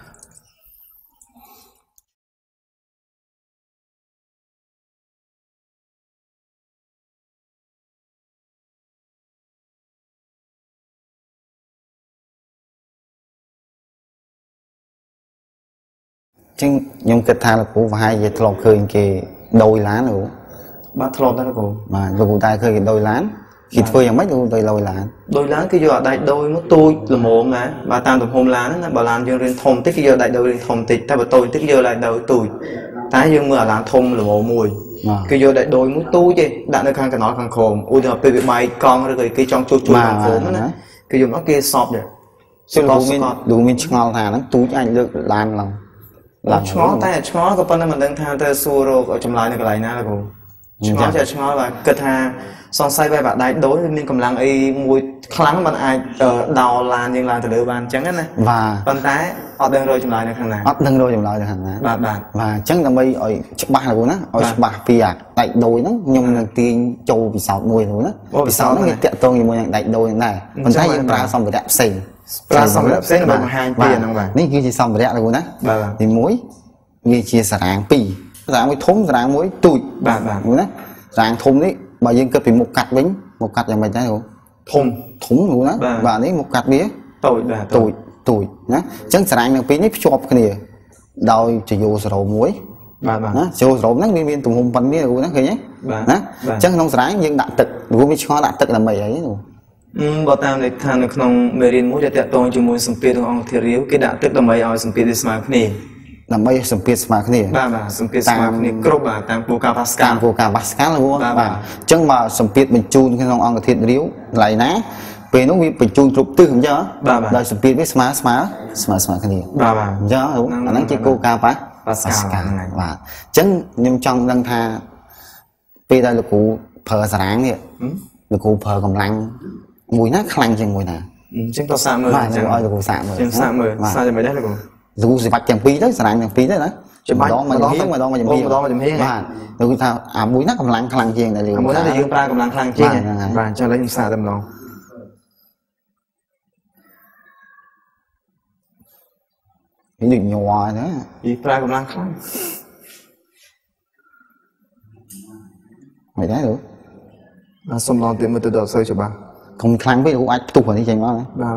S1: ចឹងខ្ញុំគិតថាលោកគ្រូប្រហែលជាធ្លាប់ឃើញគេដូរឡានលោក
S2: បាទធ្លាប់ដែរលោកគ្រូ
S1: បាទលោកគ្រូតែឃើញគេដូរឡានគេធ្វើយ៉ាងម៉េចលោកគ្រូទៅដូរឡាន
S2: ដូរឡានគឺយកអាដែកដូរមកទូចល្មមណាបាទតាមទំហំឡានណាបើឡានយើងរៀនធំតិចគេយកដែកដូររៀនធំតិចតែបើតូចតិចគេយកដែកដូរទូចតែយើងមើលអាឡានធំល្មមមួយគេយកដែកដូរមួយទូចទេដាក់នៅខាងកណ្ដោខាងក្រោមឧទាហរណ៍ពេលវាបែកកង់ឬក៏គេចង់ជួសជុលខាងក្រោមណាគេយកមកគេសពដែរ
S1: សិលលោកមានលោកមានឆ្ងល់ថាហ្នឹងទូចអាចលើកឡានឡើង
S2: ឡើងឆ្ងល់តែឆ្ងល់ក៏ប៉ុន្តែមិនដឹងថាទៅសួររកចម្លើយនៅកន្លែងណាលោកគ្រូឆ្ងល់តែឆ្ងល់បាទគិតថាសង្ស័យបែបដែកដូរមានកម្លាំងអីមួយខ្លាំងមិនអាចដោរឡានយើងឡើងទៅលើបានអញ្ចឹងណា
S1: បាទ
S2: ប៉ុន្តែអត់ដឹងរកចម្លើយនៅខាងណា
S1: អត់ដឹងរកចម្លើយនៅខាងណា
S2: បាទបាទ
S1: បាទអញ្ចឹងដើម្បីឲ្យច្បាស់លោកគ្រូណាឲ្យច្បាស់ពីអាដែកដូរហ្នឹងខ្ញុំនឹងទាញចូលពិសោធន៍មួយលោកគ្រូណាពិសោធន៍ហ្នឹងវាតាក់ទងជាមួយនឹងដែកដូរហ្នឹងដែរប៉ុន្តែយើងប្រើសម្ភារៈផ្សេង
S2: ប្រើសម្ភារៈផ្សេងដើម្បីបង្ហាញពីហ្នឹងបាទ
S1: នេះគឺជាសម្ភារៈលោកគ្រូណាទីមួយវាជាសារ៉ាងពីរសារ៉ាងមួយធំសារ៉ាងមួយទូច
S2: បាទបាទ
S1: ណាសារ៉ាងធំនេះបើយើងគិតពីមុខកាត់វិញមុខកាត់យ៉ាងម៉េចដែរគ្រូ
S2: ធំ
S1: ធំគ្រូណាបាទនេះមុខកាត់វា
S2: តូចបាទ
S1: តូចតូចណាអញ្ចឹងសារ៉ាងទាំងពីរនេះភ្ជាប់គ្នាដោយជាយោសរោមួយ
S2: បាទបាទ
S1: ណាយោសរោហ្នឹងវាមានទំហំប៉ុណ្្នេះគ្រូណាឃើញទេណាអញ្ចឹងក្នុងសារ៉ាងយើងដាក់ទឹកគ្រូមានឆ្ងល់ដាក់ទឹកដើម្បីអីគ្រូ
S2: អឺបើតាមលេខឋាននៅក្នុងមេរៀនមួយដែលតាក់ទងជាមួយសម្ពាធរបស់អង្គធារាវគេដាក់ទឹកដើម្បីឲ្យសម្ពាធវាស្មើគ្នា
S1: ដើម្បីសម្ពាធស្មើគ្នា
S2: បាទបាទសម្ពាធស្មើគ្នាគ្រប់បាទតាមគោលការណ៍ប៉ាស្កាល
S1: គោលការណ៍ប៉ាស្កាលលោកបាទអញ្ចឹងបើសម្ពាធបញ្ជូនក្នុងអង្គធាតុរាវកន្លែងណាពេលនោះវាបញ្ជូនគ្រប់ទិសអញ្ចឹងដោយសម្ពាធវាស្មើស្មើស្មើស្មើគ្នា
S2: បាទបាទ
S1: អញ្ចឹងអាហ្នឹងជាគោលការណ៍ប៉ា
S2: ប៉ាស្កាល
S1: ហ្នឹងបាទអញ្ចឹងខ្ញុំចង់ដឹងថាពេលដែលលោកគ្រូប្រើសារ៉ាងនេះលោកគ្រូប្រើកម្លាំងមួយណាខ្លាំងជាងមួយណា
S2: អញ្ចឹងក៏សាកមើល
S1: អញ្ចឹងឲ្យលោកគ្រូសាកមើល
S2: ខ្ញុំសាកមើលសាកយ៉ាងម៉េចដែរលោកគ្រូ
S1: លោកគ្រូសិបាច់ទាំងពីរទៅសារ៉ាងទាំងពីរទៅណា
S2: ច្បាច់
S1: ម្ដងមកចំហៀងម្ដងមកចំហៀង
S2: ម្ដងមកចំហៀង
S1: បាទលោកគ្រូថាអាមួយណាកម្លាំងខ្លាំងជាងតែលោក
S2: មួយណាដែលយើងប្រើកម្លាំងខ្លាំងជាងបាទអញ្ចឹងឡើយខ្ញុំសាកតែម្ដង
S1: នេះញ័រណា
S2: ពីប្រើកម្លាំងខ្លាំង
S1: មិនដែរលោក
S2: បាទសុំឡងទៀតមើលទៅដល់សូវច្បាស់
S1: កុំខ្លាំងពេកលោកអាចផ្ទុះអានេះចេញមកណា
S2: បាទ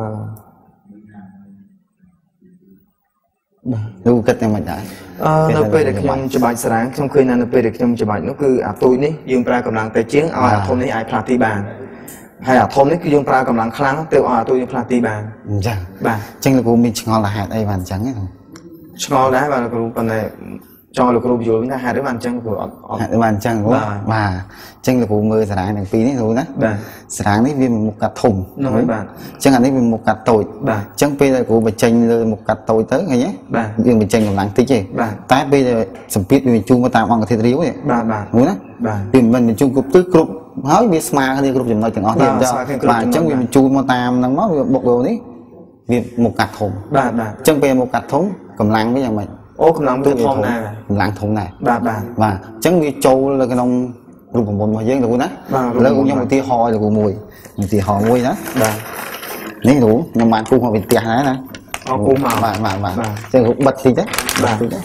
S1: លោកគិតយ៉ាងម៉េចដែរ
S2: អឺនៅពេលដែលខ្ញុំច្បាច់សារ៉ាងខ្ញុំឃើញថានៅពេលដែលខ្ញុំច្បាច់នោះគឺអាទូចនេះយើងប្រើកម្លាំងតែជាងឲ្យអាធំនេះអាចផ្លាស់ទីបានហើយអាធំនេះគឺយើងប្រើកម្លាំងខ្លាំងទៅឲ្យអាទូចនេះផ្លាស់ទីបាន
S1: អញ្ចឹង
S2: បាទ
S1: អញ្ចឹងលោកគ្រូមានឆ្ងល់ថាហេតុអីបានអញ្ចឹងទេ
S2: ឆ្ងល់ដែរបាទលោកគ្រូប៉ុន្តែចង់លោកគ្រូយល់វិញថាហេតុអីបានអញ្ចឹងគ្រូអត់
S1: ហេតុអីបានអញ្ចឹងគ្រូបាទអញ្ចឹងលោកគ្រូមើលសារ៉ាងទាំងពីរនេះគ្រូណា
S2: បាទ
S1: សារ៉ាងនេះវាមានមុខកាត់ធំ
S2: ហ្នឹងហើយបាទ
S1: អញ្ចឹងអានេះវាមុខកាត់តូច
S2: បាទ
S1: អញ្ចឹងពេលដែលគ្រូបញ្ចេញលើមុខកាត់តូចទៅឃើញទេ
S2: បាទ
S1: យើងបញ្ចេញកម្លាំងតិចទេ
S2: តែ
S1: ពេលដែលសម្ពាធវាបញ្ជូនមកតាមអង្គធាតុរាវនេះ
S2: បាទបាទ
S1: គ្រូណា
S2: បាទ
S1: វាមិនបញ្ជូនគ្រប់ទិសគ្រប់ហើយវាស្មើគ្នាគ្រប់ចំណុចទាំងអស់ទៀតចាបាទអញ្ចឹងវាបញ្ជូនមកតាមហ្នឹងមកវាបុកដូរនេះវាមកកាត់ធំ
S2: បាទបាទ
S1: អញ្ចឹងពេលមកកាត់ធំកម្លាំងវាយ៉ាងម៉េច
S2: អូកម្លាំងវាធំដែរ
S1: កម្លាំងធំដែរ
S2: បាទបាទ
S1: បាទអញ្ចឹងវាចូលនៅក្នុងរូបមន្តរបស់យើងលោកគ្រូណាឥឡូវខ្ញុំឧទាហរណ៍លោកគ្រូមួយឧទាហរណ៍មួយណា
S2: បាទ
S1: នេះគ្រូខ្ញុំបានគូមកពីផ្ទះដែរណា
S2: អរគូមក
S1: បាទបាទបាទអញ្ចឹងគ្រូបិទតិចទេ
S2: បាទ
S1: តិចទេ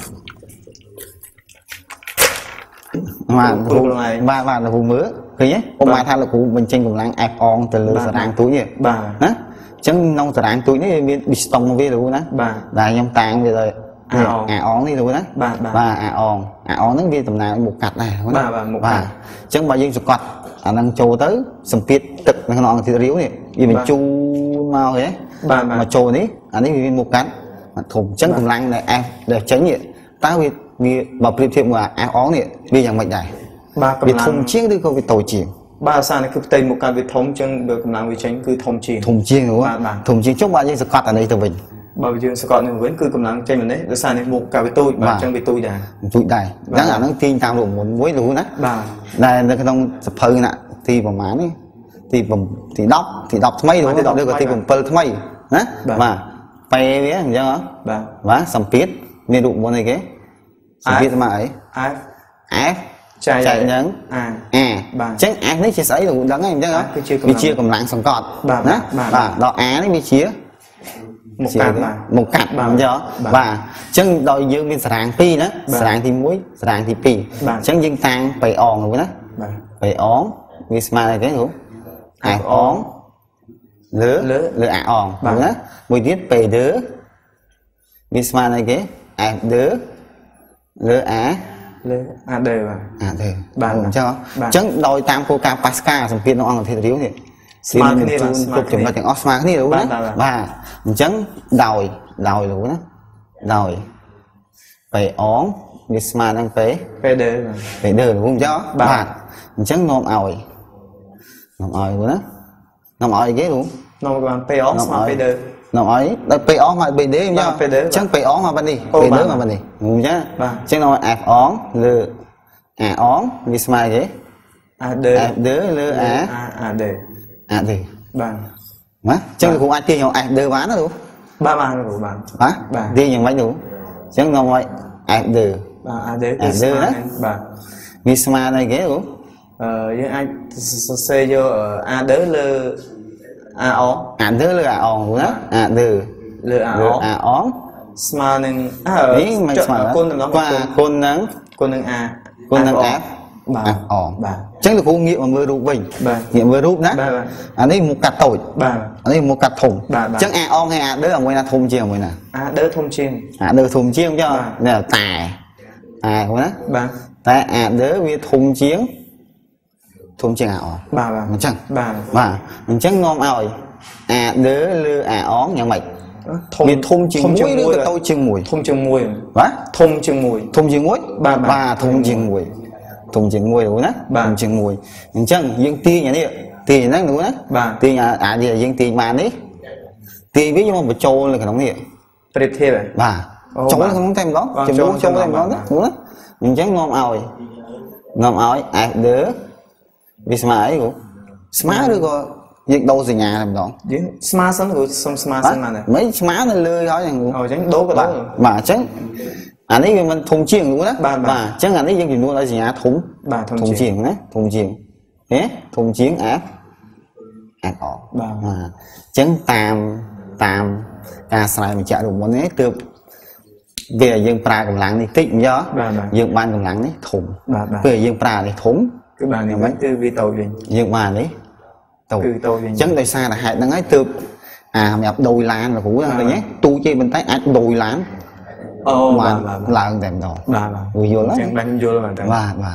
S1: បាទគ្រូបាទបាទលោកគ្រូមើលឃើញទេខ្ញុំបានថាលោកគ្រូបញ្ចេញកម្លាំងអេបអងទៅលើសារ៉ាងទូចនេះ
S2: បាទ
S1: ណាអញ្ចឹងក្នុងសារ៉ាងទូចនេះមានប៊ីស្តុងវាលោកគ្រូណា
S2: បាទ
S1: ដែលខ្ញុំតាំងវាទៅអាអងនេះលោកណា
S2: បាទ
S1: បាទអាអងអាអងហ្នឹងវាតំណាងមកកាត់ដែរ
S2: បាទបាទមកកាត់
S1: អញ្ចឹងបើយើងសង្កត់អាហ្នឹងចូលទៅសម្ពាធទឹកនៅក្នុងអង្គធាតុរាវនេះវាបញ្ជូនមកហ៎
S2: បាទ
S1: មកចូលនេះអានេះវាមកកាត់ធំអញ្ចឹងកម្លាំងដែលអេសដែលចេញនេះតើវាវាបើប្រៀបធៀបមួយអាអងនេះវាយ៉ាងម៉េចដែរ
S2: បាទ
S1: វាធំជាងឬក៏វាតូចជាង
S2: បាទអាសានេះគឺផ្ទៃមកកាត់វាធំជាងបើកម្លាំងវាចេញគឺធំជាង
S1: ធំជាងធំជាងចុះបើយើងសង្កត់អានេះទៅវិញ
S2: បើយើងសង្កត់នេះវិញគឺកម្លាំងចេញមកនេះដោយសារនេះមកកាវាទូចបាទអញ្ចឹងវាទូចដែរ
S1: ទូចដែរអញ្ចឹងអាហ្នឹងទាញតាមរូបមន្តមួយលោកណា
S2: បាទ
S1: ដែលនៅក្នុងសភៅណាទីប្រហែលនេះទីទីដប់ទីដប់ថ្មីឬក៏ទីbảyថ្មីណាបាទពេលវាអញ្ចឹងហ៎
S2: បាទ
S1: បាទសម្ពាធមានរូបមន្តអីគេសម្ពាធស្មើអី
S2: F
S1: F
S2: ចែក
S1: ចែកនឹង
S2: A
S1: A អញ្ចឹង F នេះជាស្អីលោកដឹងហើយអញ្ចឹងវាជាកម្លាំងសង្កត់
S2: ណា
S1: បាទដល់ A នេះវាជា
S2: មកកាត់
S1: មកកាត់អញ្ចឹងបាទអញ្ចឹងដល់យើងមានសារ៉ាងពីរណាសារ៉ាងទីមួយសារ៉ាងទីពីរអញ្ចឹងយើងតាំងបៃអងលោកណា
S2: បាទ
S1: បៃអងវាស្មើអីគេលោកអាអងលើលើអាអងលោកណាមួយទៀតបៃដឺវាស្មើអីគេអាដឺលើអា
S2: លើអាដឺ
S1: បាទអាដឺ
S2: បាទ
S1: អញ្ចឹងអញ្ចឹងដោយតាមគោលការណ៍ប៉ាស្កាសម្ពាធក្នុងអង្គធាតុរាវនេះ
S2: ស្មើគ្នាបាទ
S1: គ្រប់ចំណុចទាំងអស់ស្មើគ្នាលោកណាបាទអញ្ចឹងដោយដោយលោកណាដោយពេលអងវាស្មើនឹងពេល
S2: ពេលដឺ
S1: ពេលដឺលោកអញ្ចឹងបាទអញ្ចឹងនាំឲ្យនាំឲ្យលោកណានាំឲ្យគេលោក
S2: នាំបានពេលអងស្មើពេលដឺ
S1: នាំឲ្យដល់ពេលអងមកពេលដឺអញ្ចឹងអញ្ចឹងពេលអងមកបាត់នេះពេលដឺមកបាត់នេះអញ្ចឹងអញ្ចឹងនាំឲ្យ F អងលើអាអងវាស្មើគេ
S2: អាដឺ
S1: អាដឺលើអា
S2: អាដឺ
S1: អាដឺ
S2: បាទ
S1: ណាអញ្ចឹងគ្រូអាចទាញឲ្យ F ដឺបានណាគ្រូ
S2: បាទបានគ្រូបាន
S1: បាទទាញយ៉ាងម៉េចគ្រូអញ្ចឹងនាំឲ្យ F ដឺ
S2: បាទអាដឺគឺស្មើណាបាទ
S1: វាស្មើដែរគេគ្រូ
S2: អឺយើងអាចសរសេរយកអាដឺលើអាអង
S1: អាដឺលើអាអងគ្រូណាអាដឺ
S2: លើអាអង
S1: អាអង
S2: ស្មើនឹងអឺ
S1: នេះមិនស្មើ
S2: គុណនឹង
S1: គុណនឹង
S2: គុណនឹងអា
S1: គុណនឹង F
S2: បាទ
S1: អងបាទអញ្ចឹងលោកគ្រូងាកមកមើលរូបវិញងាកមើលរូបណាអានេះមកកាត់តូច
S2: បាទ
S1: អានេះមកកាត់ធំអញ្ចឹងអាអងហើយអាដឺឲ្យមួយណាធំជាងមួយណា
S2: អាដឺធំជាង
S1: អាដឺធំជាងអញ្ចឹងតែអាហ្នឹងណា
S2: បាទ
S1: តែអាដឺវាធំជាងធំជាងអាអង
S2: បាទបាទ
S1: អញ្ចឹង
S2: បាទ
S1: បាទអញ្ចឹងនាំឲ្យអាដឺលើអាអងយ៉ាងម៉េចវាធំជាងមួយឬក៏តូចជាងមួយ
S2: ធំជាងមួយ
S1: បាទ
S2: ធំជាងមួយ
S1: ធំជាងមួយ
S2: បាទ
S1: បាទធំជាងមួយធំជាងមួយលោកណាធំជាងមួយអញ្ចឹងយើងទាញអានេះទាញហ្នឹងលោកណាទាញអានេះយើងទាញបាននេះទាញវាយកមកបញ្ចូលនៅក្នុងនេះ
S2: ប្រៀបធៀប
S1: បាទចូលក្នុងតែម្ដងជាមួយចូលតែម្ដងណាអញ្ចឹងនាំឲ្យនាំឲ្យអាដឺវាស្មើអីគ្រូស្មើឬក៏យើងដូរសញ្ញាតែម្ដង
S2: យើងស្មើសិនគ្រូសុំស្មើសិនបានទេ
S1: មិនស្មើនៅលើហើយហ្នឹងគ្រូ
S2: អូអញ្ចឹងដូរក៏ដូរ
S1: បាទអញ្ចឹងអានេះវាមិនធំជាងគ្រូណាបាទអញ្ចឹងអានេះយើងចំនួនឲ្យសញ្ញាធំ
S2: បាទ
S1: ធំជាងណាធំជាងហេធំជាងអាអាអ
S2: បាទ
S1: អញ្ចឹងតាមតាមការស្រាយបញ្ជាក់រូបមន្តនេះទើបវាយើងប្រើកម្លាំងនេះតិចអញ្ចឹងយើងបានកម្លាំងនេះធំពេលយើងប្រើនេះធំ
S2: គឺបានយ៉ាងម៉េចគឺវាតូចវិញ
S1: យើងបាននេះតូច
S2: គឺតូចវិញ
S1: អញ្ចឹងដោយសារតែហេតុហ្នឹងហើយទើបអាសម្រាប់ដូរឡានលោកគ្រូហ្នឹងឃើញទេទូជេបន្តិចអាចដូរឡាន
S2: អូបាទ
S1: ឡើងតែម្ដង
S2: បាទបាទ
S1: យល់
S2: អញ្ចឹងបានយល់មែនតើ
S1: បាទបាទ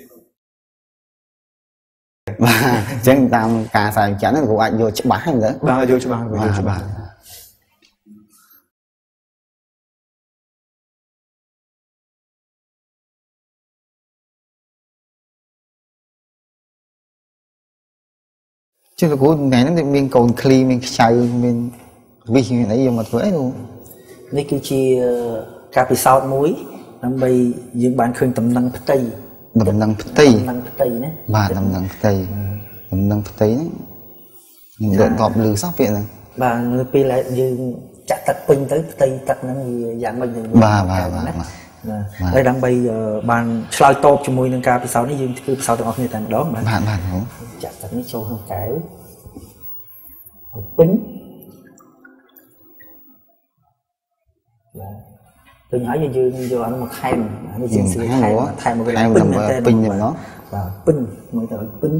S1: បាទអញ្ចឹងតាមការស្រាវជ្រាវហ្នឹងគ្រូអាចយល់ច្បាស់ហ្នឹងទៅ
S2: បាទយល់ច្បាស់យល់ច្បាស់
S1: chứ là của ngày nó miên cồn clean miên sầu miên vì nãy giờ mà thuế luôn
S4: នេះគឺជាការពិសោធន៍មួយដើម្បីយើងបានឃើញតំណែងផ្ទៃ
S1: ដំណឹងផ្ទៃ
S4: ដំណឹងផ្ទៃណា
S1: បាទដំណឹងផ្ទៃដំណឹងផ្ទៃហ្នឹងខ្ញុំដកលឺសោះពាក្យហ្នឹង
S4: បាទនៅពេលយើងចាក់ទឹកពេញទៅផ្ទៃទឹកហ្នឹងវាយ៉ាងម៉េចយើង
S1: បាទបាទបាទ
S4: ហើយដើម្បីបានឆ្លើយតបជាមួយនឹងការពិសោធន៍នេះយើងធ្វើពិសោធន៍ទាំងអស់គ្នាតែម្ដងបាទ
S1: បាទបាទ
S4: ចាក់ទឹកនេះចូលក្នុងកែវពេញពេញហើយយើងយកអានោះមកថែមនេះជាស្រីថែមថែមមកវិញពេញមែនតើ
S1: ពេញហ្នឹងเนาะ
S4: បាទពេញមើលទៅពេញ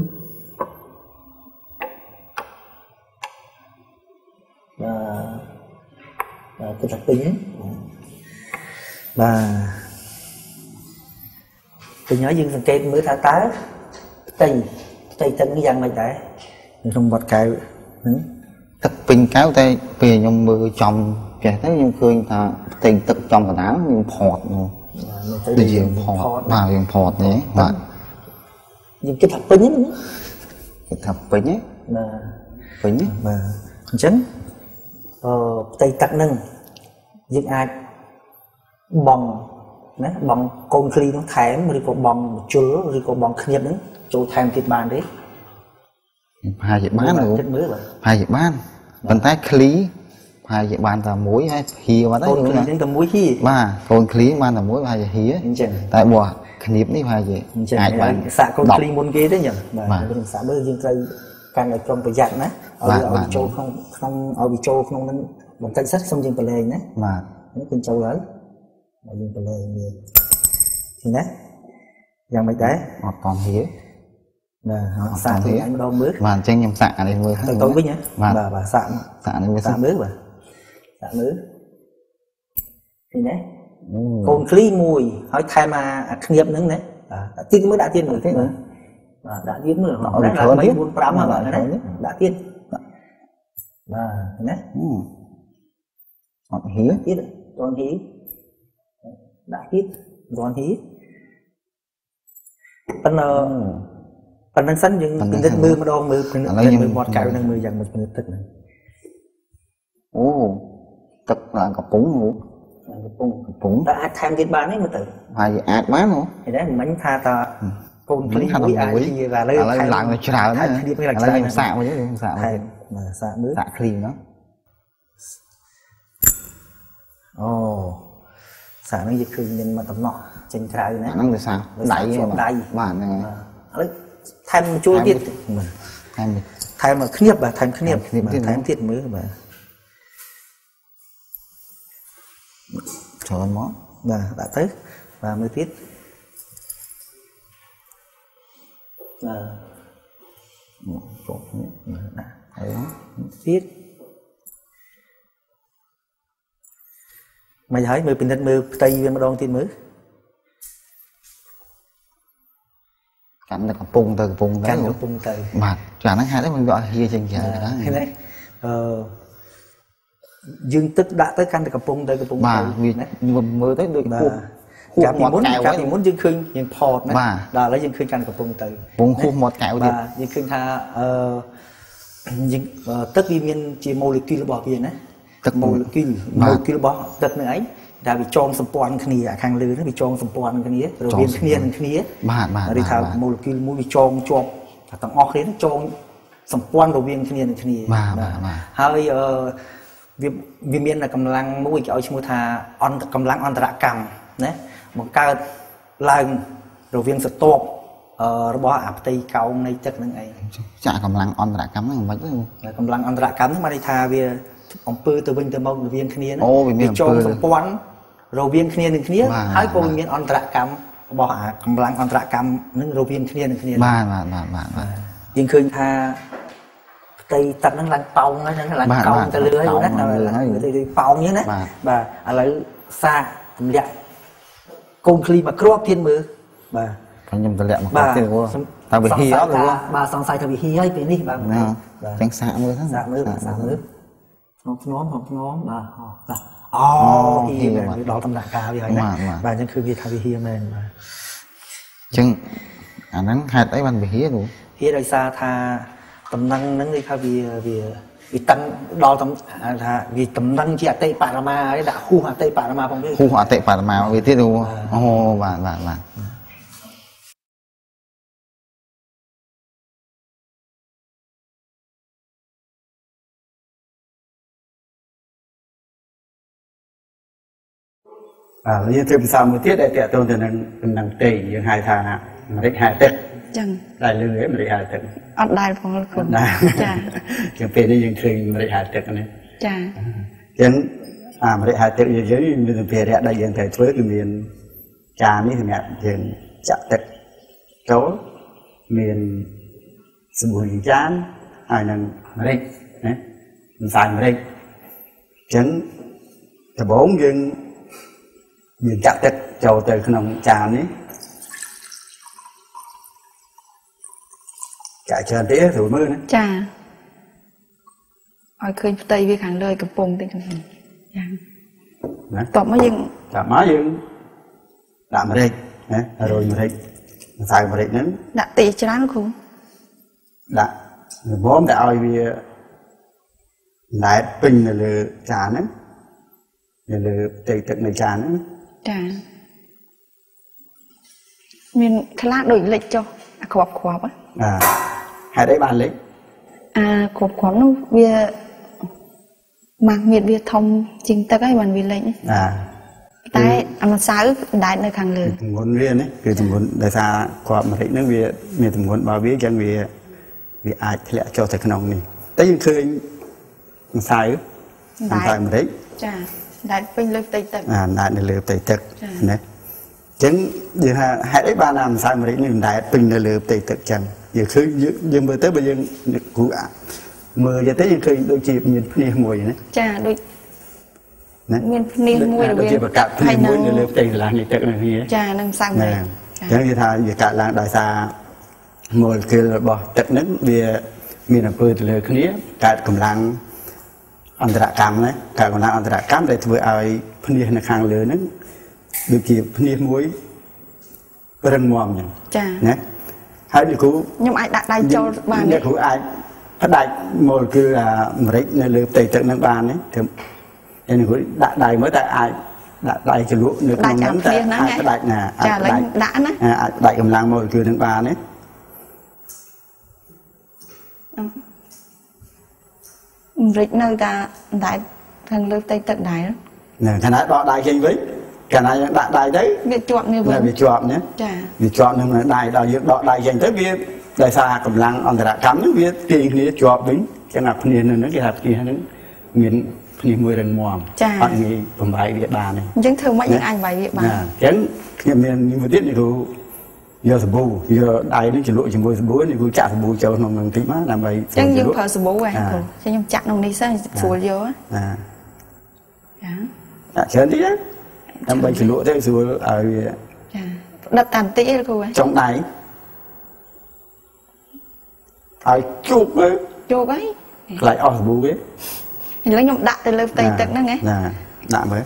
S4: បាទគឺថាពេញហ្នឹងបាទពេញហើយយើងសង្កេតមើលថាតើផ្ទៃផ្ទៃទឹកនេះយ៉ាងម៉េចដែរក្នុងវត្តកែវហ្នឹង
S1: ទឹកពេញកែវតែពេលខ្ញុំមើលចំចេះទៅខ្ញុំឃើញថាផ្ទៃទឹកចំកណ្ដាលខ្ញុំផត់នោះទៅយើងផត់បាទយើងផត់នេះបាទ
S4: យើងគិតថាពេញហ្នឹង
S1: គិតថាពេញហ្នឹង
S4: បាទ
S1: ពេញ
S4: បាទអញ្ចឹងអឺផ្ទៃទឹកហ្នឹងយើងអាចបងណាបងកូនឃ្លីនោះថែមឬក៏បងជុលឬក៏បងគ្នាបហ្នឹងចូលថែមទៀតបានទេ
S1: ប្រហែលជាបាន
S4: គិតមើលបាទ
S1: ប្រហែលជាបានប៉ុន្តែឃ្លីប្រហែលជាបានតែមួយហើយហៀបាត់ហើ
S4: យកូនឃ្លីហ្នឹងតែមួយហៀ
S1: បាទកូនឃ្លីបានតែមួយប្រហែលជាហៀ
S4: អញ្ចឹង
S1: តែបើគ្នាបនេះប្រហែលជា
S4: អាចបានសាក់កូនឃ្លីមុនគេទេអញ្ចឹងបាទយើងសាក់មើលយើងត្រូវកាន់ឲ្យប្រុងប្រយ័ត្នណាឲ្យឲ្យចូលក្នុងក្នុងឲ្យវាចូលក្នុងហ្នឹងបន្តិចសិនសុំយើងប្រឡែងណា
S1: បាទ
S4: នេះគឺចូលហើយហើយយើងប្រឡែងវាឃើញណាយ៉ាងម៉េចដែរ
S1: អត់តន់ហៀ
S4: ណាសាក់ទៅឯងម្ដងមើល
S1: បាទអញ្ចឹងខ្ញុំសាក់អានេះមើល
S4: ទៅទៅវិញបាទបាទសាក់
S1: សាក់នេះមើល
S4: សាក់មើលបាទសាក់មើលឃើញទេកូនឃ្លីមួយហើយថែមអាគ្នាបហ្នឹងណាបាទទៀតមើលដាក់ទៀតមើលទេបាទដាក់ទៀតមើលដល់ដល់3 4 5ហ្នឹងបាទណាដាក់ទៀតបាទណា
S1: អត់ហៀ
S4: ទៀតតន់ហៀដាក់ទៀតតន់ហៀប៉ុន្តែប៉ុណ្្នឹងសិនយើងពិនិត្យមើលម្ដងមើលពិនិត្យមើលមាត់កែវនឹងមើលយ៉ាងម៉េចពិនិត្យទឹកហ្នឹង
S1: អូទឹកឡើងកំពុងហ៎
S4: កំពុង
S1: កំពុង
S4: តែអាចថែមទៀតបានទេមើលទៅ
S1: ហើយអាចបានហ៎
S4: ឃើញទេមិញថាតើកូនឃ្លីមួយអាចជាឥឡូវ
S1: ឡើងទៅច្រើនណា
S4: ឃ្លីនេះឡើងច្រើន
S1: ខ្ញុំសាក់មកយើងសាក់
S4: មកបាទសាក់មើល
S1: សាក់ឃ្លីហ្នឹង
S4: អូសាក់ហ្នឹងយើងឃើញមានមកតំណក់ចេញក្រៅណា
S1: ហ្នឹងទៅសាក់ដៃ
S4: ដៃ
S1: បាទហ្នឹង
S4: ឥឡូវថែមជួលទៀត
S1: ថែម
S4: ថែមមកគ្នាបបាទថែមគ្នាបថែមទៀតមើលបាទ
S1: ច្រើនមក
S4: បាទដាក់ទៅបាទមើលទៀតបាទ
S1: ចូលនេះ
S4: ដាក់ហើយទៀតមិនហើយមើលពិនិត្យមើលផ្ទៃវាម្ដងទៀតមើល
S1: កាន់តែកំពុងទៅកំពុងទៅ
S4: កាន់កំពុងទៅ
S1: បាទចាហ្នឹងហេតុអីមិនវាអត់ហៀចេញច្រើន
S4: ហ្នឹងឃើញទេអឺយើងទឹកដាក់ទៅកាន់តែកំពុងទៅកំពុង
S1: ទៅវាមើលទៅដូចហួស
S4: កាលពីមុនកាលពីមុនយើងឃើញយើងផតណាដល់ឥឡូវយើងឃើញកាន់កំពុងទៅ
S1: ពងហួសមាត់កែវទៀត
S4: បាទយើងឃើញថាអឺយើងទឹកវាមានជាម៉ូលេគុលរបស់វាណា
S1: ទឹក
S4: ម៉ូលេគុលម៉ូលេគុលរបស់ទឹកនឹងឯងដែលវាចងសម្ព័ន្ធគ្នាអាខាងលើហ្នឹងវាចងសម្ព័ន្ធគ្នារវាងគ្នានឹងគ្នា
S1: បាទបាទ
S4: គេថាម៉ូលេគុលមួយវាចងជាប់ទាំងអស់គ្នាចងសម្ព័ន្ធរវាងគ្នានឹងគ្នា
S1: បាទបាទ
S4: ហើយអឺវាវាមានកម្លាំងមួយគេឲ្យឈ្មោះថាអន្តកម្លាំងអន្តរកម្មណាបង្កើតឡើងរវាងស្ទប់របស់អាផ្ទៃកោងនៃទឹកហ្នឹងឯង
S1: ចាក់កម្លាំងអន្តរកម្មហ្នឹងមិនខ្មិច
S4: ទេកម្លាំងអន្តរកម្មហ្នឹងបានន័យថាវាអំពើទៅវិញទៅមករវាងគ្នា
S1: ហ្នឹងវា
S4: ចងសម្ព័ន្ធរវាងគ្នានឹងគ្នាហើយក៏វាមានអន្តរកម្មរបស់អាកម្លាំងអន្តរកម្មហ្នឹងរវាងគ្នានឹងគ្នា
S1: បាទបាទបាទបាទ
S4: យើងឃើញថាផ្ទៃទឹកហ្នឹងឡើងប៉ោងហ្នឹងឡើងកោងទៅលើហើយណាទៅប៉ោងអញ្ចឹងណាបាទឥឡូវសាកទម្លាក់កូនឃ្លីមកគ្រាប់ទៀតមើលបាទ
S1: ខ្ញុំទម្លាក់មកគ្រាប់ទៀតតើវាហៀអត់ឬ
S4: បាទសង្ស័យថាវាហៀហើយពេលនេះបាទ
S1: បាទចឹងសាកមើលហ្នឹង
S4: សាកមើលសាកមើលក្នុងភ្នំក្នុងភ្នំបាទបាទអូហៀដល់ដំណាក់កាលវាហើយណាបាទអញ្ចឹងគឺវាថាវាហៀមែនបាទ
S1: អញ្ចឹងអាហ្នឹងហេតុអីបានវាហៀនោះ
S4: ហៀដោយសារថាតំណែងហ្នឹងគេថាវាវាវាតឹងដល់ថាវាតំណែងជាអតិបរមាហើយដាក់ហួសអតិបរមាផងទៀត
S1: ហួសអតិបរមាវាទៀតអូបាទបាទបាទ
S5: à như thêm sau một tiết đại tiện tôi thì năng năng tì những hai thà mấy hai tết
S3: chẳng
S5: đại lưới mấy hai tết
S3: ở đại phong cũng
S5: chà chẳng phải đi những khi mấy hai tết này
S3: chà
S5: chẳng à mấy hai tết như thế mình về đại đại diện thầy thuế thì miền trà ní thì mẹ diện chặt tết chỗ miền bùi chán ai năng mấy đấy mình xài mấy chẳng thì bốn dân dân chặt tết trầu từ cái nông trà ní chạy trên tía rồi mưa nữa
S3: chà hỏi khơi tây với hàng lời cặp bông tên trong mình tọt mới dừng
S5: tọt mới dừng đạm ở đây rồi mà đây xài mà đây nến
S3: đã tị cho đáng không
S5: đã bố đã ơi vì lại pin là lừa trà nến là lừa tị tận này trà nến
S3: chà mình khá là đổi lịch cho khóa khóa á
S5: à hai đấy bàn lịch
S3: à khóa khóa nó bia mang miệt bia thông chính ta cái bàn bia lệnh
S5: à
S3: tại mà sao đại nơi khang lừa
S5: muốn riêng ấyคือสมมติได้ซาความมาที่นั่งเวียมีสมมติบาวิจังเวียวิอาจเละโจทย์ขนมนี่แต่ยังเคยมันใส่มันใส่มาได้
S3: จ้าได้เป็นเลือกตีตึก
S5: อ่าได้ในเลือกตีตึกนะจังยังให้ได้บ้านนำใส่มาได้นี่ได้เป็นในเลือกตีตึกจังยังคือยังเมื่อเต้ไปยังกูอ่ะเมื่อจะเต้ยังเคยโดยจีบมีนี่มวยนะ
S3: จ้าโดยmiền miền mùi
S5: là miền hay mùi như lợp tây là như thế này
S3: trà nâng sang
S5: này chẳng như thay việc cả làng đại sa mùi kia là bỏ tật nứt về miền nam pơi từ cái này cả cầm làng anh ta cam đấy cả cầm làng anh ta cam để vừa ai phân biệt là khang lửa nứt được kịp phân biệt muối rừng mòm nhỉ
S3: trà
S5: hai đứa cũ
S3: nhưng ai đặt đây cho bạn
S5: đấy cũ ai phát đại mùi kia là mấy nơi lợp tây tận nâng bàn đấy nên người đại đại mới tại ai đại đại cái lúa được nông nắm tại ai cái đại nè
S3: ai đại đã nè
S5: ai đại cầm lăng mồi cười thằng bà đấy
S3: rịch nơi ta đại thằng lưỡi tây tận đại đó
S5: nè cái này đó đại kinh với cái này đại đại đấy
S3: việc chọn như
S5: vậy là việc chọn nhé việc chọn nhưng mà đại đại việc đó đại dành tới việc đại xa cầm lăng ông ta cắm những việc tiền thì chọn bính cái nào phân nên nó cái hạt kia nó miền thì mười lần mòm, anh nghĩผมbài Việt Nam này.
S3: Chứng thường mấy những anh bài Việt Nam.
S5: Chứng nhưng mà một tiết thì cô giờ sập bù, giờ ai đến chỉ lội chỉ môi sập bù thì cô chặt sập bù cho nó bằng tí má làm vậy.
S3: Chứng nhưng phở sập bù vậy, cho nhưng chặt nó đi sang phù vô á.
S5: À, à chén tí đấy, làm vậy chỉ lội thế rồi ở
S3: đặt tàn tĩ rồi cô ấy.
S5: Trong này, ai chụp ấy,
S3: chụp ấy,
S5: lại ở sập bù ấy.
S3: Hình lấy nhung đặt từ lớp tây tận đó nghe.
S5: Nè, đặt mới.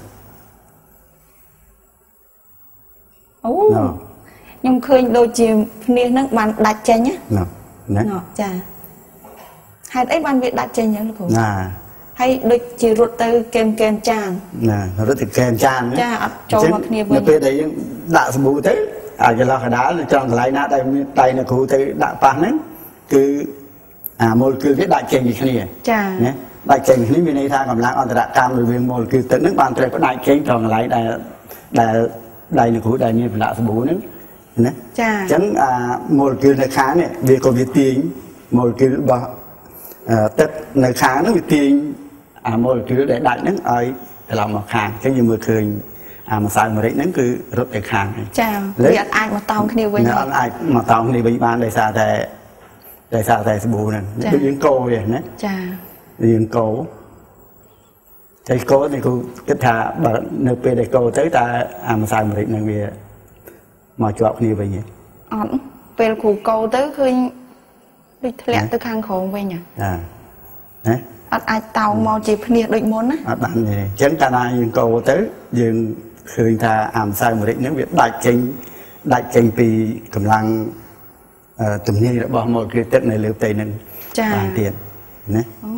S3: Ồ. Nhung khơi đôi chìm nia nước bàn đặt trên nhá.
S5: Nè. Nè.
S3: Chà. Hai ấy ban Việt đặt trên nhá cô.
S5: Nè.
S3: Hay đôi chỉ rụt từ kem kem tràn.
S5: Nè, nó rất là kem tràn đấy.
S3: Chà, cho mặc nia
S5: với. Nó đấy đặt bù thế. À giờ là cái đá trong lại nát đây tay nó cụ thế đặt pan đấy. Cứ à một cứ cái đặt trên gì cái này.
S3: Chà.
S5: Nè. Đại trình khi mình đi thang cầm láng anh ta cam rồi viên mồi cứ tận nước bàn trời có đại trình tròn lại đại đại đại này cũng đại như là số bốn nữa, nè, chẳng à mồi cứ nơi khá này vì có việc tiền mồi cứ bảo tất nơi khá nó việc tiền à mồi cứ để đại nước ấy làm mà khang cái như mưa khơi à mà sai mà đấy nó cứ rất để khang này,
S3: chào, vì ai mà tao cái điều với
S5: nhau, ai mà tao cái điều với ban đại xa tại đại xa tại số bốn này, tự nhiên câu vậy nè, riêng cô thầy cô thì cô cái thà bà nơi về để cô tới ta à mà sai mà định năng về mà chọn như vậy nhỉ
S3: ổn về cụ cô tới khi đi lẹ tới khang khổ về nhỉ
S5: à đấy
S3: ai tàu mau chỉ phân biệt định môn á
S5: à bạn này chấn ta na riêng cô tới riêng khơi thà ảm sai mà định nếu việc đại trình đại trình vì cầm lăng tụm nhi đã bỏ một cái tết này lượt tây nên bàn tiền nè